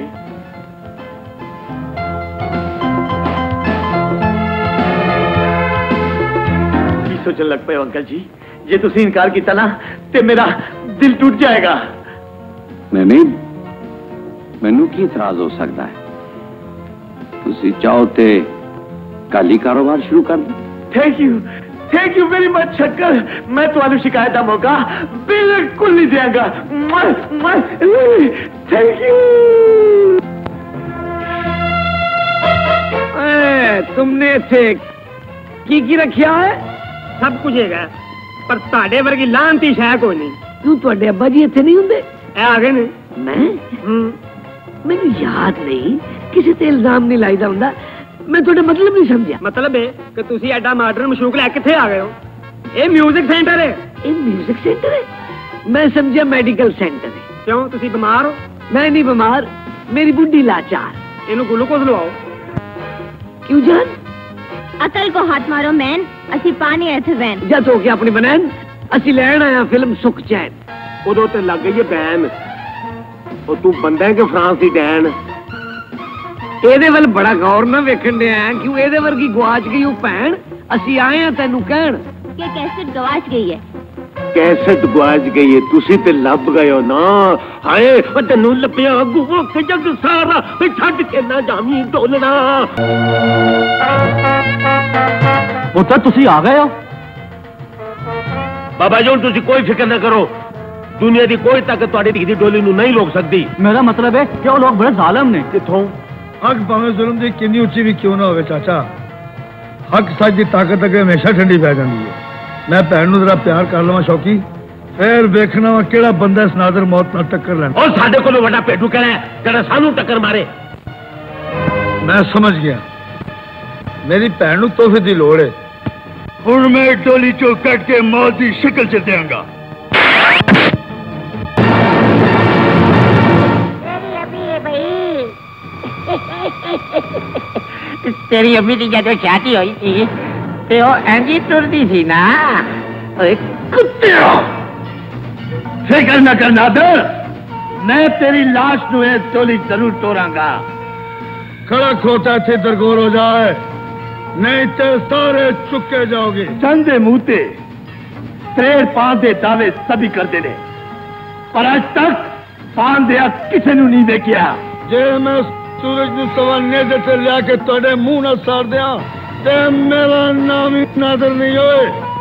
की सोचने लग पे अंकल जी, जे तुसी इनकार किया ना तो मेरा दिल टूट जाएगा। नहीं नहीं, मैनू की इतराज हो सकता है? तुसी चाहो ते कल ही कारोबार शुरू कर दो। Thank you thank you very much शक्कर, मैं तुम्हारी शिकायत का मौका बिल्कुल नहीं देगा। Thank you. तुमने इथे की की रखा है? सब कुछ है, पर ताड़े वर्गी लांती शायद कोई नहीं। क्यों तुहाडे अब्बा जी इथे नहीं हुंदे? आ गए ने। मैं मैनू याद नहीं, किसी ते इल्जाम नहीं लाईदा हुंदा। मैं थोड़ा मतलब नहीं समझा। मतलब है कि तुसी एडा मॉडर्न मशूक लै किथे आ गए हो? ये म्यूजिक सेंटर है। ये म्यूजिक सेंटर है? मैं समझा मेडिकल सेंटर है। क्यों तुसी बीमार हो? मैं नहीं बीमार, मेरी बुढ़ी लाचार। इन्हू ग्लूकोज लवाओ। क्यों जान? अकल को हाथ मारो मैन, असी पानी आए थे वैन। जा तो क्या अपनी बनैन, असी लैन आया फिल्म सुख चैन। उदो ते लग गई है बैन, और तू बंदा है कि फ्रांस की डैन। ਇਹਦੇ ਵੱਲ बड़ा गौर ना वेखण दे आ, क्यों ਇਹਦੇ वर्गी गवाच गई ਉਹ ਭੈਣ। ਅਸੀਂ ਆਏ ਆ ਤੈਨੂੰ ਕਹਿਣ कि कैसेट गवाच गई है। कैसेट गवाच गई है, तुसी ते लब गए हो ना। हाय ओ तन्नू लभ्या गुवो के जग सारा वे छੱਡ के ना जामी डोलना। पुत्र तुसी आ गए हो? बाबा जी तुसी कोई फिक्र ना करो, दुनिया की कोई ताकत तुहाडी धी दी डोली नू नहीं रोक सकती। मेरा मतलब है कि वो लोग बड़े जालिम ने। किथों? हक भावे जुल्म की किन्नी उच्ची भी क्यों ना हो चाचा, हक सच की ताकत अगे हमेशा ठंडी पै जाती है। मैं भैन नू जरा प्यार कर लवां शौकी, फिर वेखना वा केड़ा बंदा इस नादर मौत नाल टक्कर लैंदा। और साडे कोलों वड्डा पेटू कहना है जेड़ा सानू टक्कर मारे। मैं समझ गया, मेरी भैन नू तोहफे दी लोड़ है। हुण मैं डोली चो कट के मौत की शक्ल च देंगा। तेरी अम्मी की जब शादी हुई थी तो वो एंजी टुरती थी ना। कुत्ते फिक्र न कर नादर, मैं तेरी लाश नू टोली जरूर तोड़ांगा। खड़ा खोता थे दरगोर हो जाए, नहीं तो सारे चुके जाओगे। चंदे मुंहते त्रेड़ पान दे दावे सभी करते ने, पर आज तक पान दिया किसी नू नहीं देखिया। जे मैं सूरज नू सवा नेज़े ते लिया के तुहाडे मुंह नाल साड़ दिया ते मेरा नाम ही नादर नहीं होए।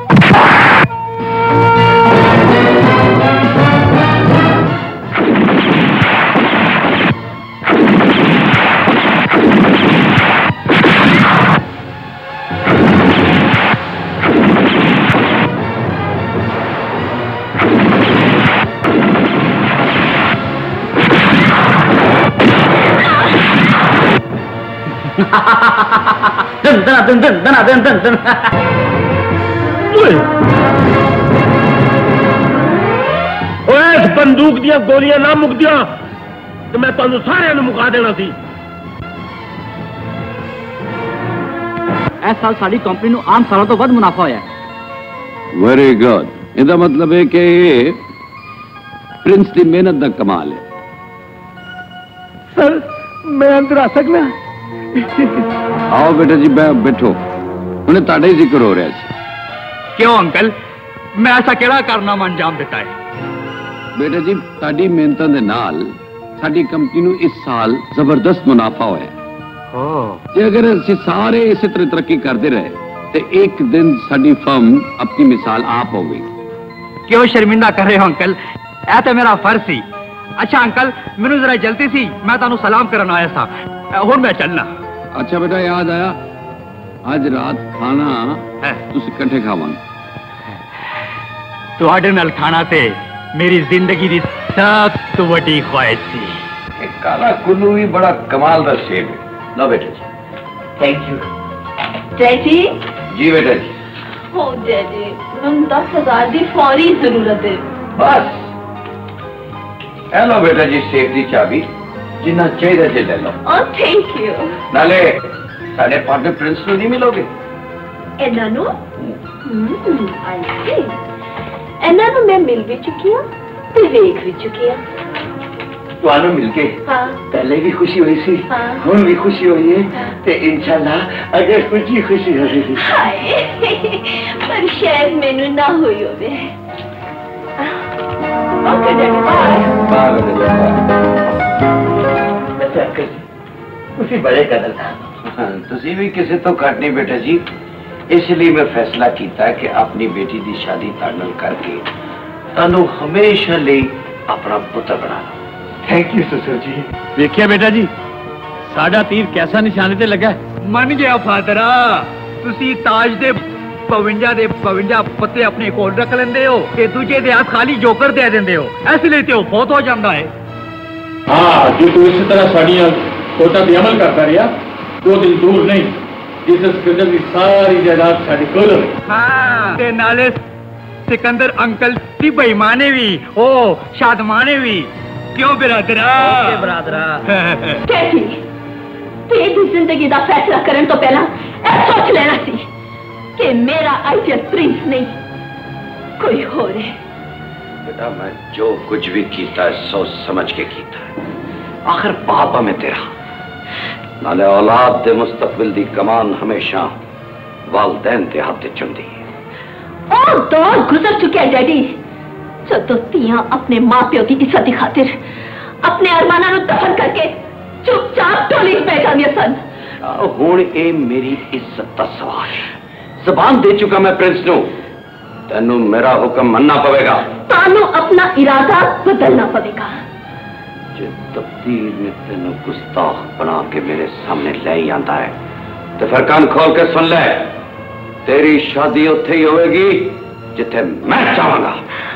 दन दन दन दन दन दन दन दन। इस बंदूक दियां गोलियां ना मुकदियां तो मैं तुहानू सारिਆਂ ਨੂੰ मुका देना सी। इस साल साड़ी कंपनी ਨੂੰ आम सालों तो वध मुनाफा होया। वेरी गुड, इसका मतलब है कि ये प्रिंस की मेहनत का कमाल है। सर मैं अंदर आ सकना? आओ बेटा जी बैठो, उन्हें ताड़े जिक्र हो रहा है। क्यों अंकल, मैं ऐसा केड़ा कारनामा अंजाम दिता है? बेटा जी ताड़ी मेहनतों के नाल साड़ी कंपनी नू इस साल जबरदस्त मुनाफा होया। ते अगर असीं सारे इसी तरह तरक्की करते रहे तो एक दिन साड़ी फर्म अपनी मिसाल आप होगी। क्यों शर्मिंदा कर रहे हो अंकल? ऐ तो मेरा फर्ज सी अच्छा अंकल मैनू जरा जल्दी सी मैं तुहानू सलाम करन आया था हुण मैं चलना। अच्छा बेटा याद आया आज रात खाना तुसी इकट्ठे खावांगे। तुहाडे नाल खाना ते मेरी जिंदगी दी सब तो वड्डी ख्वाहिश सी। काला कुल्लू भी बड़ा कमाल दा शेप है। लो बेटा जी। Thank you daddy. जी बेटा जी। ओ डैडी मैनू दस हजार की फौरी जरूरत है। बस हेलो बेटा जी सेफ दी चाबी जिन्ना चाहिए जे ले लो। ओ थैंक यू। नाले साढ़े पार्टनर प्रिंस को नहीं मिलोगे। इन्हां नू हम्म आई सी इन्हां नू मैं मिल भी चुकी हूं ते वेख भी चुकी हूं। तुहानू मिलके हाँ। पहले भी खुशी हुई सी हाँ। हुण भी खुशी हुई है ते इंशाल्लाह अगर खुशी खुशी होगी। हाय पर शायद मैनू ना हुई होवे। Okay daddy bye. बाय बेटा। वैसे अंकल जी तुसी बड़े कदरदान तुसी भी किसी तो घट नहीं बेटा जी। इसलिए मैं फैसला किया कि अपनी बेटी की शादी ताड़नल करके तानू हमेशा लिए अपना पुत्र बना लो। थैंक यू ससुर जी। देखिए बेटा जी साडा तीर कैसा निशाने ते लगा है। मन गया फादरा तुसी ताज दे पवंजा दे पवंजा पत्ते अपने कोल रख लेंदे हो ते दूजे दे हाथ खाली जोकर दे देंदे हो इसलिए ते फौत हो जाता है। हाँ जो तू इसी तरह साड़ियां कोटा भी अमल करता रहा दो दिन दूर नहीं जिस सिकंदर की सारी जायदाद साड़ी कोल होगी। हाँ ते नाले सिकंदर अंकल दी बेईमाने भी ओ शादमाने भी क्यों बिरादरा। ओके बिरादरा। कैसी तेरी जिंदगी का फैसला करने तो पहला ऐ सोच लेना सी कि मेरा आइडियल प्रिंस नहीं कोई हो रहे। बेटा मैं जो कुछ भी कीता है सोच समझ के कीता है। आखिर बापा में तेरा नाले औलाद दे मुस्तकबिल दी कमान हमेशा वालदैन दे हाथ चुनदी है। और दौर गुजर चुके हैं डैडी जदों तियां अपने मां प्यो की इज्जत की खातिर अपने अरमाना नु दफन करके चुपचाप टोली पै जांदियां सन। हुण ए मेरी इज्जत दा सवाल है। जबान दे चुका मैं प्रिंस नु तेनू मेरा हुक्म मनना पवेगा। तानू अपना इरादा बदलना पवेगा। जे तकदीर ने तेनू गुस्ताख बना के मेरे सामने ले ही आंदा है तो फिर कान खोल के सुन ले तेरी शादी उत्थे ही होएगी जिथे मैं चाहांगा।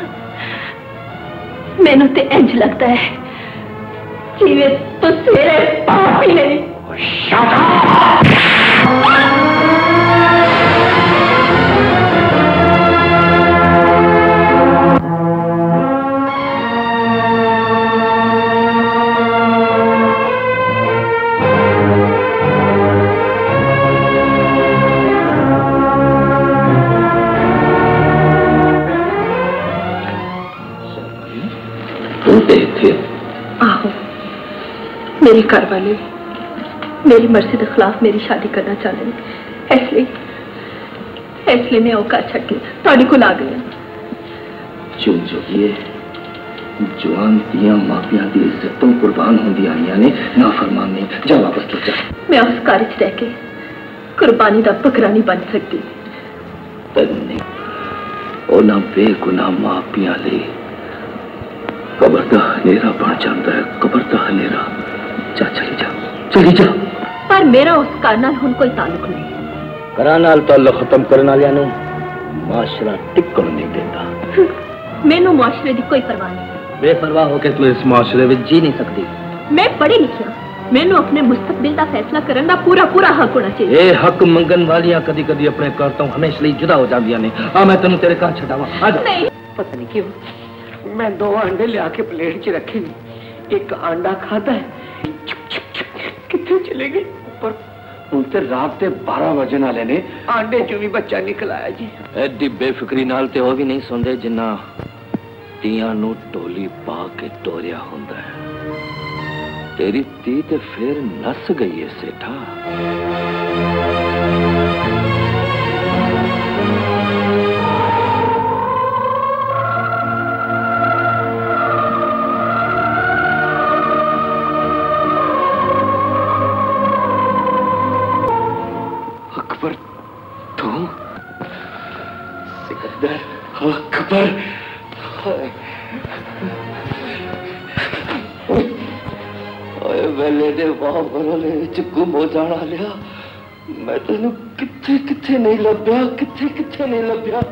मैनू ते इंज लगता है कि वे तो तेरे पाप ही नहीं। आहो मेरे घर वाले मेरी मर्जी के खिलाफ मेरी शादी करना चाहते हैं इसलिए इसलिए मैं औका छड़ के तुहाडे कोल आ गई। चुन जोगिए जवान दियां मापियां दी इज्जतों कुर्बान होंदी आईयां ने नाफरमान नहीं जा वापस तो जा। मैं उस घर च रह के कुर्बानी का बकरा नहीं बन सकती। तन्ने ओना बेगुनाह मापियां ले कबर का हनेरा बन जाता है। कबर का हनेरा जा चली जा चली जा। पर मेरा उस घर नाल हुण कोई ताल्लुक नहीं। घरां नाल ताल्लुक खत्म करने वालियां नूं माशरा टिकण नहीं देता। मैनू मुआशरे की कोई परवाह नहीं। बेपरवाह होकर तू इस मुआशरे में जी नहीं सकती। मैं पढ़ी लिखी हूं मैनू अपने मुस्तकबिल का फैसला करने का पूरा पूरा हक होना चाहिए। ये हक मंगन वालियां कदी कदी अपने घर तो हमेशा लिए जुदा हो जांदियां ने। आ मैं तेनू तेरे घर छडावां आ जा। नहीं पता नहीं क्यों मैं दो अंडे लिया के प्लेट च रखे नहीं एक अंडा खाता है कितने चले गए ऊपर ਹੁਣ ਤੇ ਰਾਤ ਦੇ बारह ਵਜੇ ਵਾਲੇ ਨੇ आंडे चो भी बच्चा निकल आया जी। ਐਡੀ ਬੇਫਿਕਰੀ ਨਾਲ ਤੇ ਉਹ ਵੀ ਨਹੀਂ ਸੁਣਦੇ ਜਿੰਨਾ ਧੀਆਂ ਨੂੰ ਢੋਲੀ ਪਾ ਕੇ ਤੋਰਿਆ ਹੁੰਦਾ ਹੈ। ਤੇਰੀ ਧੀ ਤੇ ਫਿਰ ਨਸ ਗਈ ਏ ਸੇਠਾ। अकबर तू सिकंदर अकबर वेले दे वाह बरले च गुम हो जाना लिया। मैं तेन किथे किथे नहीं लभ्या, किथे किथे नहीं लभ्या।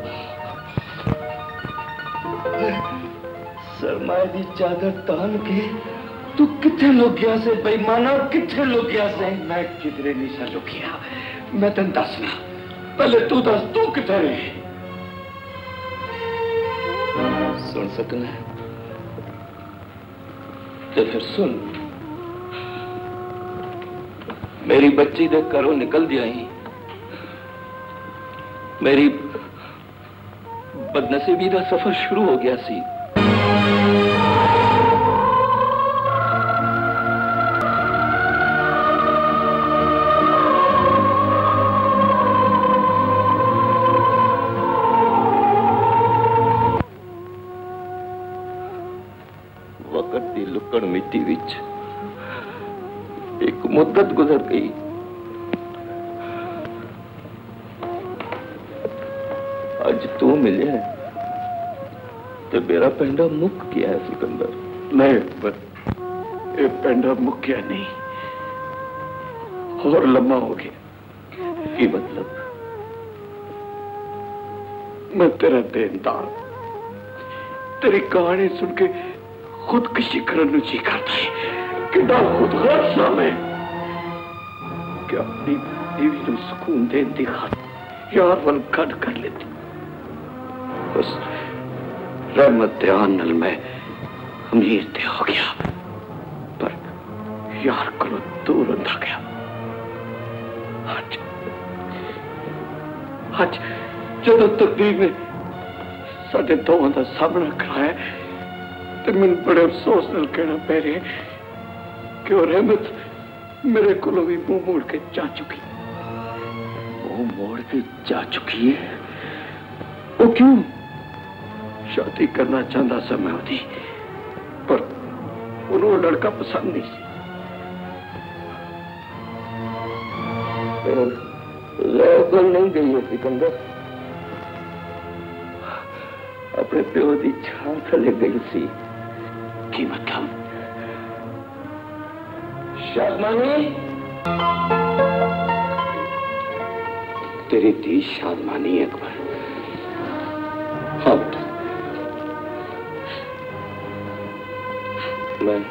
सरमाए दी चादर तान के तू किथे लुकिया से बेईमाना, किथे लुकिया से? मैं किधरे नहीं सा लुकिया, मैं तेन दसना। पहले तू दस, तू किथे रहे? सुन सकना है तो फिर सुन। मेरी बच्ची दे घरों निकल दिया ही मेरी बदनसीबी का सफर शुरू हो गया सी। वक्त की लुकड़ मिट्टी विच एक मुद्दत गुजर गई। अज तू मिले तो मेरा पेंडा मुक गया है सिकंदर। नहीं पर ये पेंडा मुक गया नहीं, और लम्बा हो गया। की मतलब? मैं तेरा देनदार, तेरी कहानी सुन के खुदकशी करने जी करता है। कितना खुद हादसा में कि अपनी बीवी को सुकून देने की खातिर यार वल कट कर लेती। बस रहमत ध्यान नल में अमीर ते हो गया, पर यार को दूर होता गया। आज आज जब तकदीर ने साढ़े दोवां का सामना कराया तो मैंने बड़े अफसोस नाल कहना पै रहा कि वो रहमत मेरे को भी मुंह मोड़ के जा चुकी। मुंह मोड़ के जा चुकी है? वो क्यों? शादी करना चाहता सा मैं होती, पर उन्होंने लड़का पसंद नहीं सी। गल नहीं गई है सिकंदर, अपने प्यो की छां थले गई सी। की मतलब? शादमानी, तेरी धी शादमानी अकबर। हाँ मैं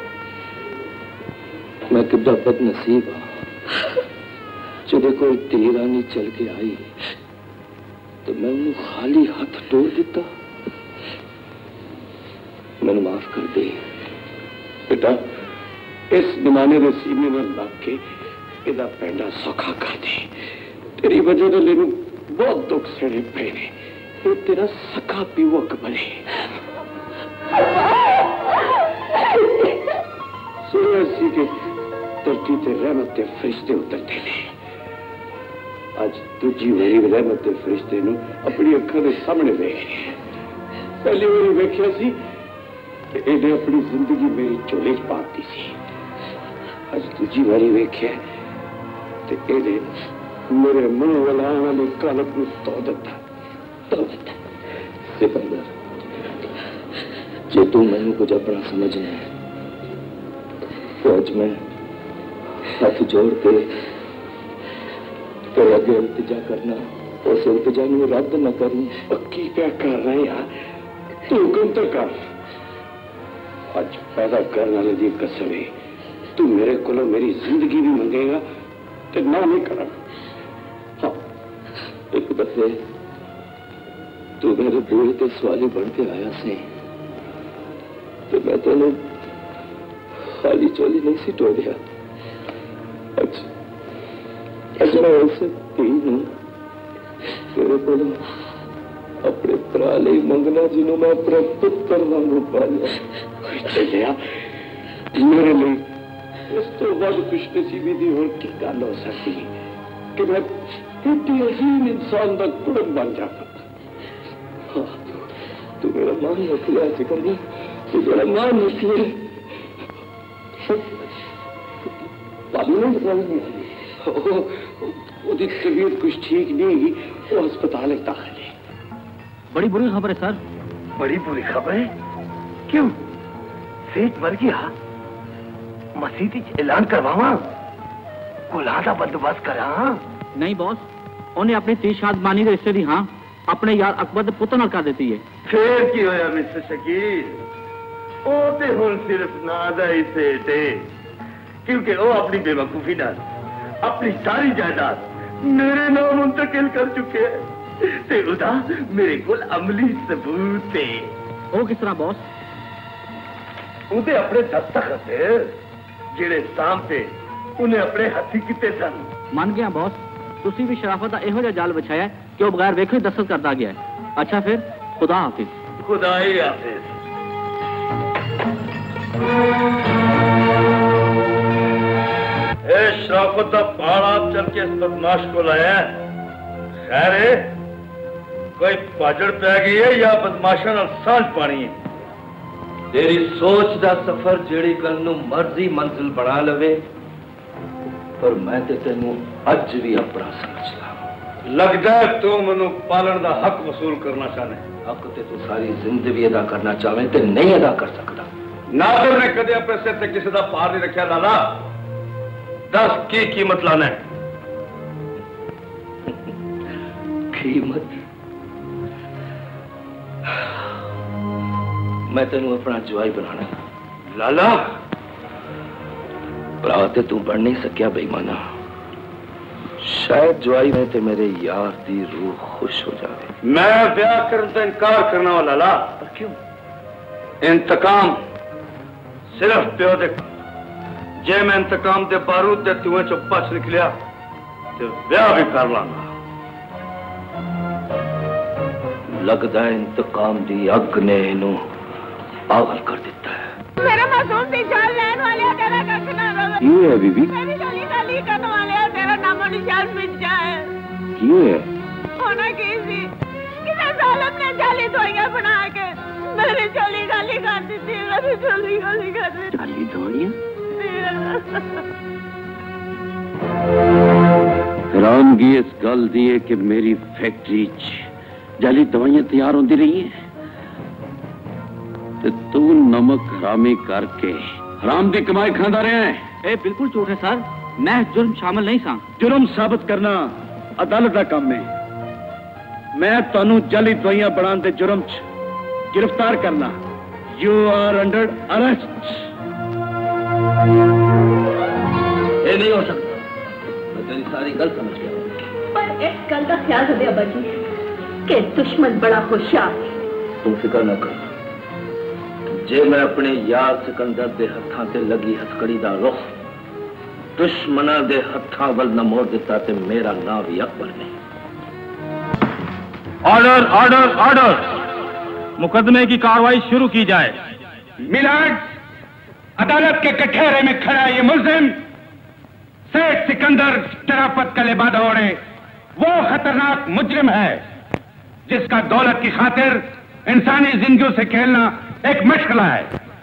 मैं कितना बदनसीब हाँ जो कोई धी रानी चल के आई तो मैं उन्हें खाली हाथ तोड़ दिता। मैंने माफ कर दे बेटा, इस जमाने के सीने में लग के इदा पेंडा सौखा कर दे। तेरी वजह से लेनू बहुत दुख सड़े पे ने। ये तेरा सका पीवक बने। सुनिया सी के धरती ते रहमत के फरिश्ते उतरते ने। आज दूजी मेरी रहमत के फरिश्ते नू अपनी अखां के सामने देख रहे। पहली बारी वेख्या सी कि इन्हें अपनी जिंदगी मेरी झोले च पा दी सी। आज दूजी बारी वेख्या ते इन्हें मेरे मुंह वाला वाले कालक को धो दिता। धो दिता। सिकंदर, जे तू मैनू कुछ अपना समझना है तो अज मैं हाथ जोड़ के तेरे अगे इल्तिजा करना, उस इल्तिजा में रद्द न करनी। की क्या कर रहे यार? तू हुक्म तो कर। आज पैदा करने वाले दी कसम है, तू मेरे को मेरी जिंदगी भी मंगेगा तो ना नहीं करा। हाँ, एक दफे तू मेरे बूढ़े ते सवाली बन के आया से तो मैं तेन खाली चोली नहीं सी टोलिया। अज अज मैं उस धी तेरे को अपने भरा लिए मंगना जिन्हों मैं अपने पुत्र वांगू पालिया। चलिया मेरे लिए इस तो वध खुशनसीबी की होर की गल हो सकती कि मैं इतनी अजीम इंसान का कुड़म बन जाता। हाँ, तू मेरा मान रख लिया सिकंदर, तू मेरा मान रख लिया। उसकी तबीयत कुछ ठीक नहीं, वो अस्पताल में दाखिल है। बड़ी बुरी खबर है सर। बड़ी बुरी खबर है? क्यों? सेठ मर गया? मसीह ऐलान करवावा गुलाह दा बंदोबस्त करा। नहीं बॉस, उन्हें अपनी तीशाद मानी के रिश्ते दी हाँ अपने यार अकबर दे पुत्र नाल कर देती है। फिर की होया मिस्टर शकील, ओ ते हुण सिर्फ ना दा ही सेठ है, क्योंकि वो अपनी बेवकूफी नाल अपनी सारी जायदाद मेरे नाम मुंतकिल कर चुके हैं ते उदा मेरे कोल अमली सबूत है। वो किस तरह बॉस? उदे अपने दस्तखत है जेड़े सामने उन्हें अपने हथी किते सन। मान गया बॉस, तुसी भी शराफत का इहो जिहा जाल बिछाया कि वो बगैर वेखे दस्तखत करता गया है। अच्छा फिर खुदा हाफिज। खुदा ही हाफिज। ए शराफत का पहाड़ आप चल के इस बदमाश को लाया है। खैर है कोई पाजड़ पै गई है या बदमाशा नाल सांझ पानी है? तेरी सोच दा सफर जेड़ी कल नू मर्जी मंजिल बना लवे, पर मैं ते तेनू अज भी अपना समझदा। लगदा है तू मैनू पालन दा हक वसूल करना चाहने। हक ते तू सारी जिंदगी अदा करना चाहे ते नहीं अदा कर सकता। नादर ने कदे अपने सिर ते किसी दा पार नहीं रखा। लाला दस की कीमत लाना है? कीमत मैं तेनू अपना जवाई बनाना। लाला भरा ते तू बन नहीं सकिया बेईमाना। शायद जवाई में ते मेरे यार दी रूह खुश हो जाए। मैं ब्याह करने से इनकार करना वाला। लाला पर क्यों? इंतकाम सिर्फ प्यो दे। जे मैं इंतकाम दे बारूद दे धुएं चो बच निकलिया तो ब्याह भी कर लांगा। लगदा है इंतकाम दी अग ने इनू पागल कर दिता है। मेरा मासूम दी जान लेने वाले तेरा कख ना रवे। ये है बीबी? मेरी गली गली करने वाले तेरा नामो निशान मिट जाए। ये होना की सी किसी जालिम ने जाली दवाइयां बना के मेरी चोली गाली कर दी थी। मेरी चोली गाली कर दी। जाली दवाइयां? हैरानगी इस गल दी है कि मेरी फैक्ट्री जाली दवाइयां तैयार होती रही है ते तू नमक हरामी करके हराम की कमाई खांदा रहा है। ए बिल्कुल झूठ है सर, मैं जुर्म शामिल नहीं सा। जुर्म साबित करना अदालत का काम है। मैं तानू जाली दवाइयां बनाने के जुर्म च गिरफ्तार करना। You are under arrest. ये नहीं हो सकता। मैं तेरी सारी गल समझ गया। पर एक गल का ख्याल रहे अब्बा जी कि दुश्मन बड़ा होशियार है। तू फिक्र न कर। जे मैं अपने यार सिकंदर दे हत्थां ते लगी हथकड़ी दा रुख दुश्मना दे हत्थां वल न मोड़ दिता ते मेरा नाम भी अकबर नहीं। ऑर्डर ऑर्डर ऑर्डर, मुकदमे की कार्रवाई शुरू की जाए। मिलाड, अदालत के कठघरे में खड़ा ये मुल्जिम सेठ सिकंदर शराफत का लिबास ओढ़े वो खतरनाक मुजरिम है जिसका दौलत की खातिर इंसानी जिंदगियों से खेलना एक मशगला है।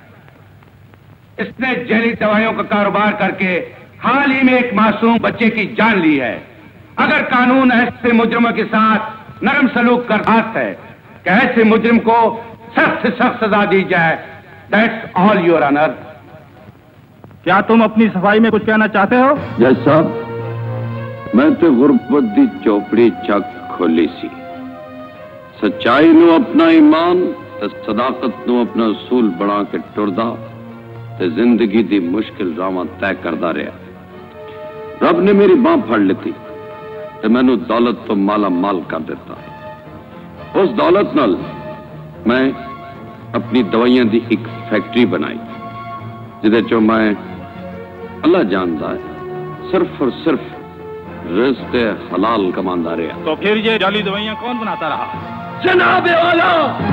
इसने जहरी दवाइयों का कारोबार करके हाल ही में एक मासूम बच्चे की जान ली है। अगर कानून ऐसे मुजरिमों के साथ नरम सलूक कर हाथ है कि ऐसे मुजरिम को सख्त से सख्त सजा दी जाए। That's all your honour. क्या तुम अपनी सफाई में कुछ कहना चाहते हो? जज साहब, मैं तो गुरबत दी चौपड़ी चक खोली सी। सच्चाई नु अपना ईमान ते सदाकत नु अपना उसूल बना के टुरदा ते जिंदगी दी मुश्किल रावां तय करदा रहा। रब ने मेरी बांह फड़ ली ते मैनू दौलत तो माला माल कर दिता। उस दौलत नाल मैं अपनी दवाइयां दी एक फैक्ट्री बनाई जिदे चो मैं अल्लाह जानदा है सिर्फ और सिर्फ रिज़्क़ हलाल कमांदा रहा। तो फिर ये जाली दवाइयां कौन बनाता रहा? जनाबे वाला।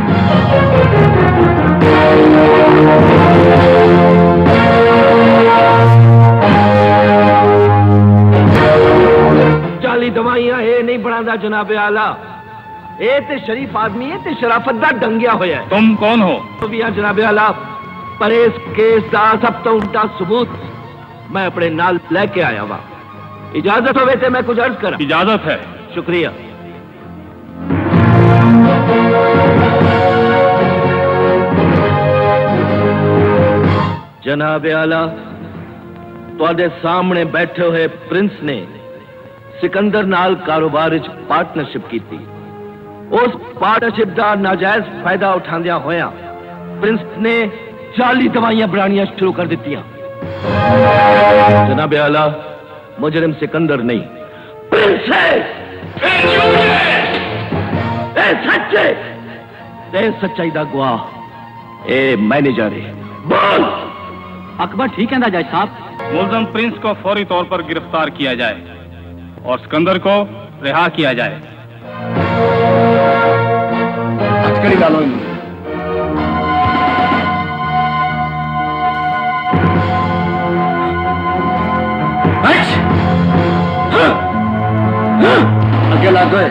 जाली दवाइयां ये नहीं बनाता जनाबे आला। ये ते शरीफ आदमी है ते शराफत दा डंगिया होया है। तुम कौन हो? तो भी जनाबे आला, पर इस केस दा सब तो उल्टा सबूत मैं अपने नाल लेके आया वा। इजाजत होवे ते मैं कुछ अर्ज करा। इजाजत है। शुक्रिया। जनाबे आला, तुहाडे सामने बैठे हुए प्रिंस ने सिकंदर नाल कारोबार विच पार्टनरशिप की थी। उस पार्टनरशिप का नाजायज फायदा उठांदिया होया प्रिंस ने चालीस दवाइयां बनानियां शुरू कर दी। जनाब आला, मुजरिम सिकंदर नहीं, प्रिंस है। सच्चे ते सच्चाई दा गवाह ए मैनेजर है। बोल। अकबर ठीक है ना जज साहब। मुलजम प्रिंस को फौरी तौर पर गिरफ्तार किया जाए और सिकंदर को रिहा किया जाए। अटकड़ी डालो। अगे ला दो।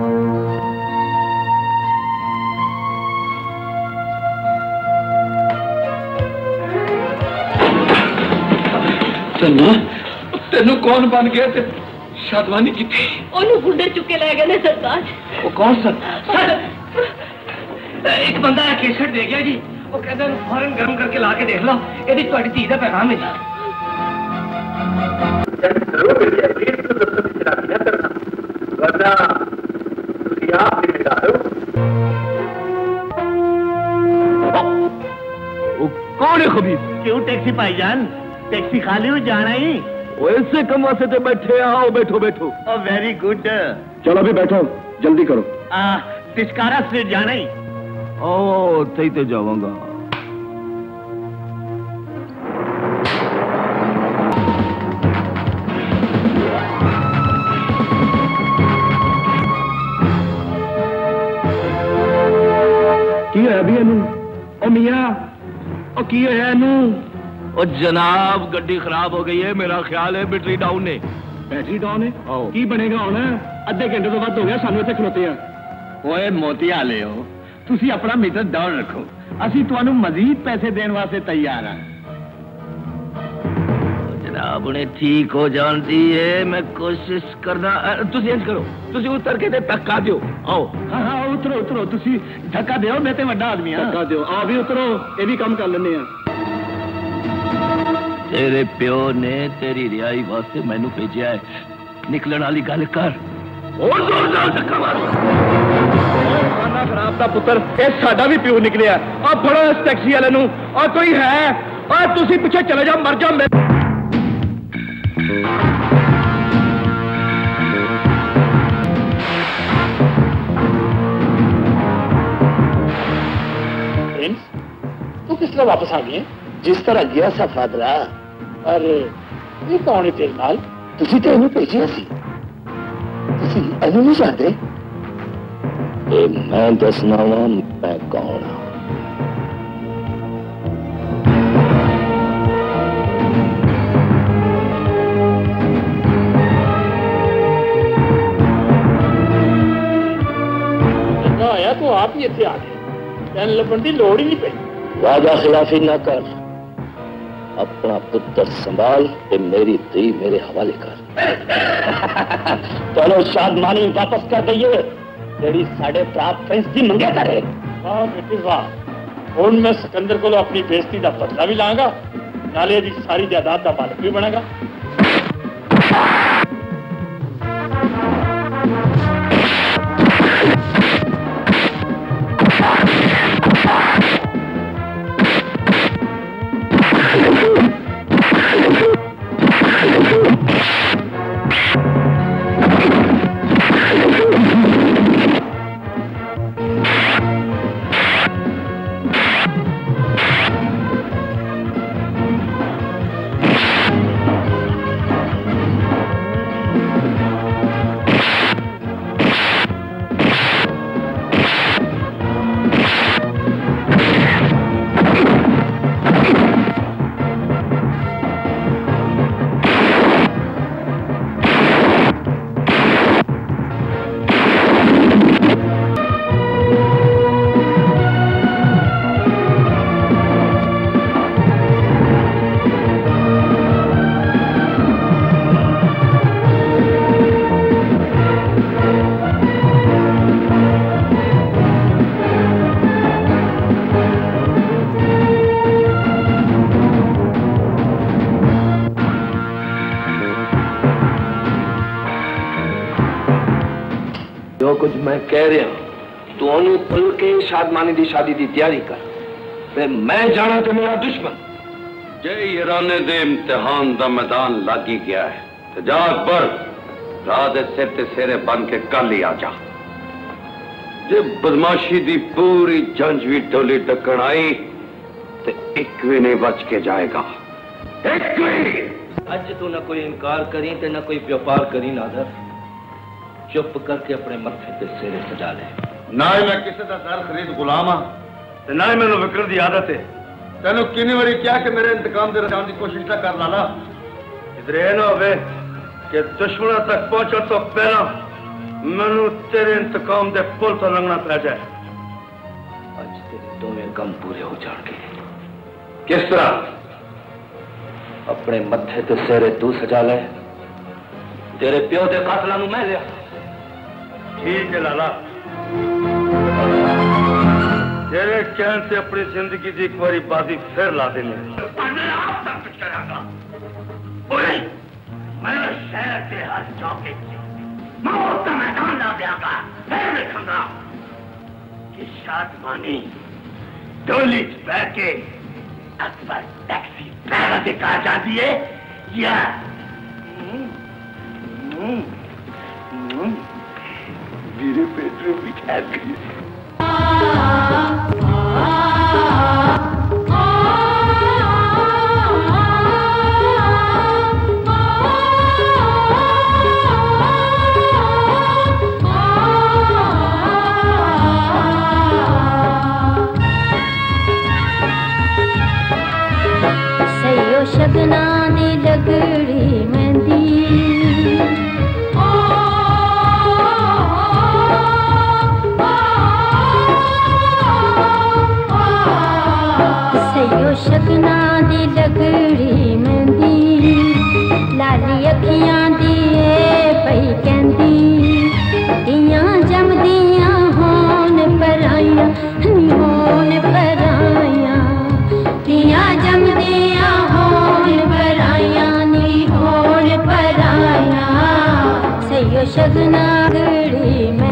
चन्ना, तेनू कौन बन गया ते शादवानी की थी? ओनू गुंडे चुके ले गए ने सरताज। वो कौन सर? सर, एक बंदा है केसर दे गया जी। वो कहता है फौरन गर्म करके ला के देख लो, यदि तुम्हारी धी का पैगाम है जी। कौन है खबीर? क्यों टैक्सी भाईजान? टैक्सी खाली हो जाना ही। वैसे कम वास्ते तो बैठे। आओ बैठो बैठो। Very good. चलो अभी बैठो, जल्दी करो। आ, तिस्कारा से जाना ही। ओ तई तो जाऊंगा। की है अभी एनू? ओ मियां, ओ की है एनू? और जनाब गड्डी खराब हो गई है, मेरा ख्याल है बैटरी डाउन है। बैटरी डाउन है? की बनेगा हुण? अद्धे घंटे तो बाद हो गया सानू इत्थे खलोते आ। ओए मोतिया लियो, तुसी अपना मीटर डाउन रखो, असी तुहानू मजीद पैसे देने वास्ते तैयार हैं। जनाब उन्हें ठीक हो जाती है, मैं कोशिश करना। तुसी इंज करो, तुसी उतर के ते धक्का दियो। आओ। हाँ हाँ उतरो उतरो, तुसी धक्का दियो, मैं ते वड्डा आदमी हां। धक्का दियो, आ भी उतरो, ये भी काम कर लेने आ। तेरे प्यो ने तेरी रिहाई वास्ते मैनू भेजा है, निकलने वाली गल कर। और जोरदार धक्का मारो। खाना खराब दा पुत्र, ये साडा भी प्यो निकलिया। आ फड़ो इस टैक्सी वाले नू। आ कोई है? आ तुसी पीछे चले जाओ, मर जाओ। मैं प्रिंस, तू किस तरह वापस आ गए? जिस तरह गया सा फादरा। अरे ये कौन है तेरे नाल? तुसी तो इन्हें भेजिया सी। तुसी इन्हें नहीं जानते? ये मैं दसना वा मैं कौन हाँ। आया तो आप ही इतने आ गए, कहने लपन की लोड़ ही नहीं पई। वादा खिलाफी ना कर, अपना पुत्र संभाल ते मेरी धी मेरे हवाले कर। चलो शादमानी वापस कर दइए, जेड़ी साढ़े प्राप्त प्रिंस दी मंगे करे। वाह बेटे वाह, हुण मैं सिकंदर को अपनी बेइज्जती दा बदला भी लांगा, नाले दी सारी जायदाद दा मालिक भी बनागा। कुछ मैं कह रहा तू ओनू भुल के शादमानी दी शादी दी तैयारी कर। ते मैं जाना तो मेरा दुश्मन जे ईराने दे इम्तिहान दा मैदान लागी गया है तो जा अकबर रात सिर ते सेरे बन के कल ही आ जा। जे बदमाशी दी पूरी जंजवी टोली डकण आई तो एक भी नहीं बच के जाएगा। एक भी अज तू न कोई इनकार करी ते न कोई व्यापार करी नादर, चुप करके अपने मत्थे पे सेरे सजा ले। ना ही मैं किसी का दर खरीद गुलाम हाँ ते ना ही मैंने विक्रम की आदत है। तेन किन्नी बारी क्या कि मेरे इंतकाम दे रचाने की कोशिश ना कर लाला। इधर यह ना हो कि दुश्मन तक पहुंचने तो पहला मैनू तेरे इंतकाम दे पुल तो लंघना पै जाए। अज तेरे दोवें कम पूरे हो जाएंगे। किस तरह? अपने मत्थे ते सेरे तू सजा ले, तेरे प्यो के कातला नू मैं लिया। ठीक है लाला, तेरे कहन से अपनी जिंदगी की एक बारी बाजी फिर ला देने। मैं शहर के हर चौके मौत का मैदान ला देगा। फिर देखूंगा कि शादमानी डोली बैठ के अकबर टैक्सी ड्राइवर से कहा जाती है या मेरे बेडरूम में कैद की। शगना दी लगड़ी मेहंदी सयो शगना दी लगड़ी मेहंदी लाली अखियां दी पई कहंदी इयां जमदियां होन पराइयां होन पराइयां इयां जमदियां शगना गड़ी में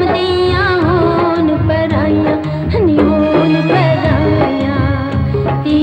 ती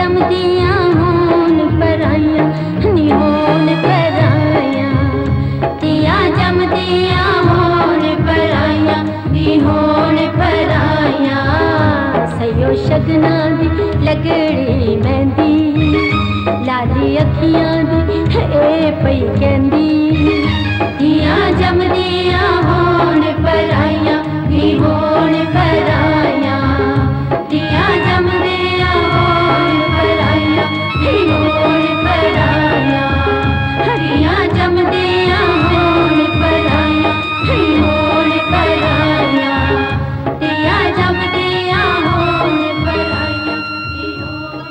जमदियां होन पराइयां नी होन पराइयां तियां जमदियां होन पराइयां नी होन पराइयां सयो शगना दी लगड़ी मेहंदी लाली अखियां दी ए पई कहंदी तियां जमदियां होन पराइयां नी होन पराइयां तियां जमदियां होन पराइयां नी होन पराइयां तियां जमदियां होन पराइयां नी होन पराइयां तियां जमदियां होन पराइयां नी होन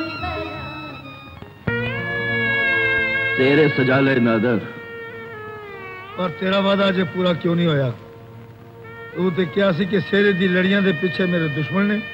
तेरे सजाले नादर पर तेरा वादा अजे पूरा क्यों नहीं होया? तू ते क्या सी कि शेरे दी लड़ियां दे पीछे मेरे दुश्मन ने?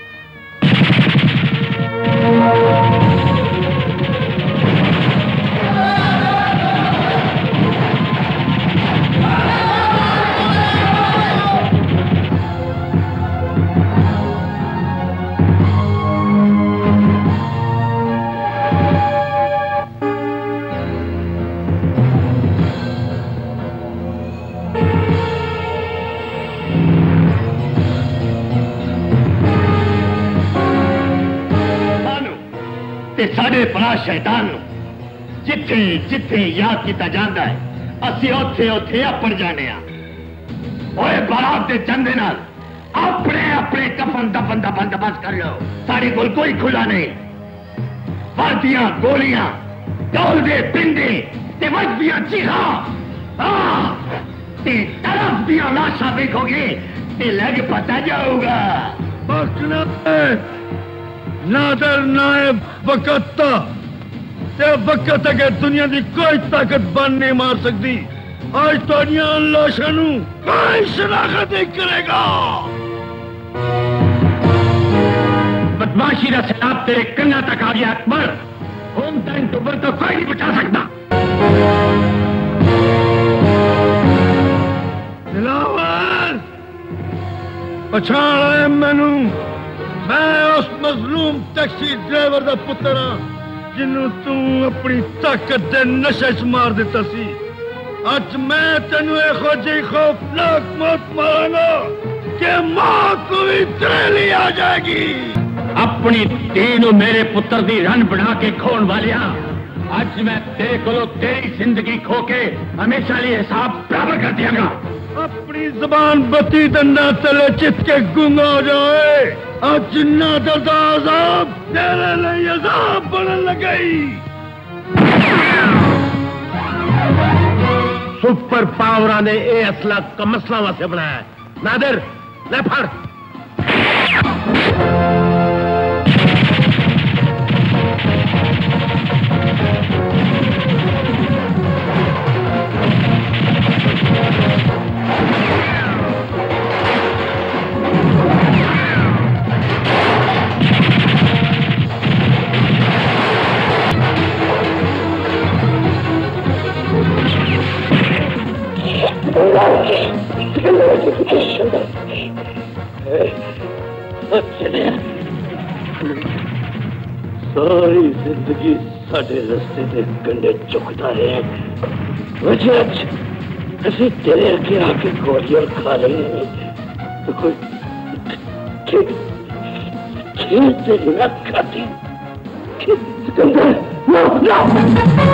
साढ़े भरा शैतान जिथे जिथे याद किया जाता है असि उथे उथे अपड़ जाने ओए बारात के चंदे नाल अपने अपने कफन दफन का बंदोबस्त कर लो। साढ़े कोल कोई खुला नहीं। वर्दियां गोलियां डोल दे पिंडे ते वजदियां चीखा ते तरफ दियां लाशा देखोगे ते लग पता जाऊगा। नादर नायब वकत ते वकत अगे दुनिया की कोई ताकत बन नहीं मार सकती। आज तो लाशों कोई शनाख्त नहीं करेगा। बदमाशी का सैलाब तेरे कन्ना तक आ गया अकबर। होम टाइम टूबर तो कोई नहीं बचा सकता। दिलावर पछाण आए मैनू। मैं उस मजलूम टैक्सी ड्राइवर का पुत्र हाँ जिन्हों तू अपनी ताकत के नशे च मार दिता सी। अज मैं तेन एहो जी खौफनाक मौत मारांगा कि मौत को भी तेरे लिए आ जाएगी। अपनी तीन मेरे पुत्र की रन बना के खोन वालिया अज मैं तेरे को तेरी जिंदगी खो के हमेशा लिए हिसाब बराबर कर दियागा। अपनी जबान बती दंडा तले चित के गुंगा हो जाए। आज नादर दा अजाब तेरे लिए अजाब बनन लगई। सुपर पावरा ने यह असला कमसला वास्ते बनाया। नादर ले फड़। सारी जिंदगी साढ़े रस्ते के कंडे चुकता रहे। वजह असी तेरे अगे आके गोलियां खा रहे तो कोई खेल तेरी न खाती। सिकंदर नो नो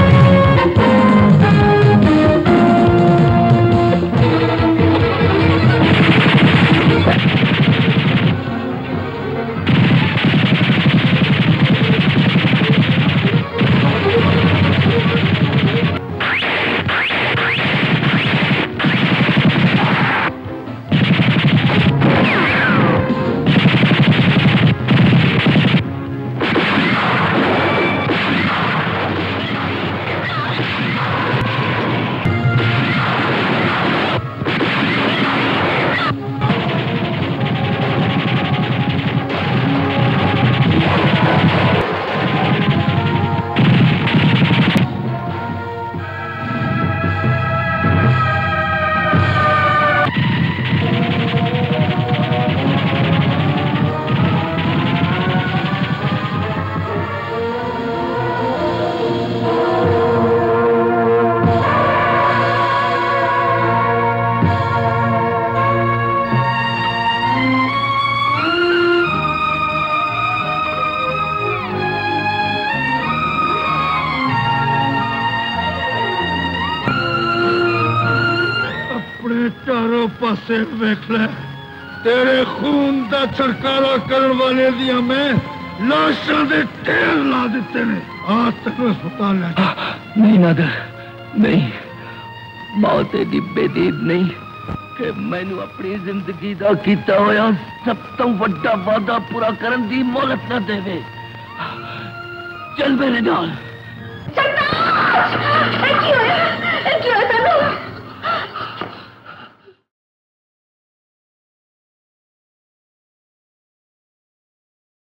पासे वेख ले तेरे खून का छड़कारा करने वाले दिया मैं लाशा दे ढेर ला दिते ने आ तेन अस्पताल ले नहीं नादर नहीं मौत एडी बेदीद नहीं कि मैनू अपनी जिंदगी का कीता होया सब तो वड्डा वादा पूरा करन दी मोहलत न देवे चल मेरे नाल सरताज की होया की होया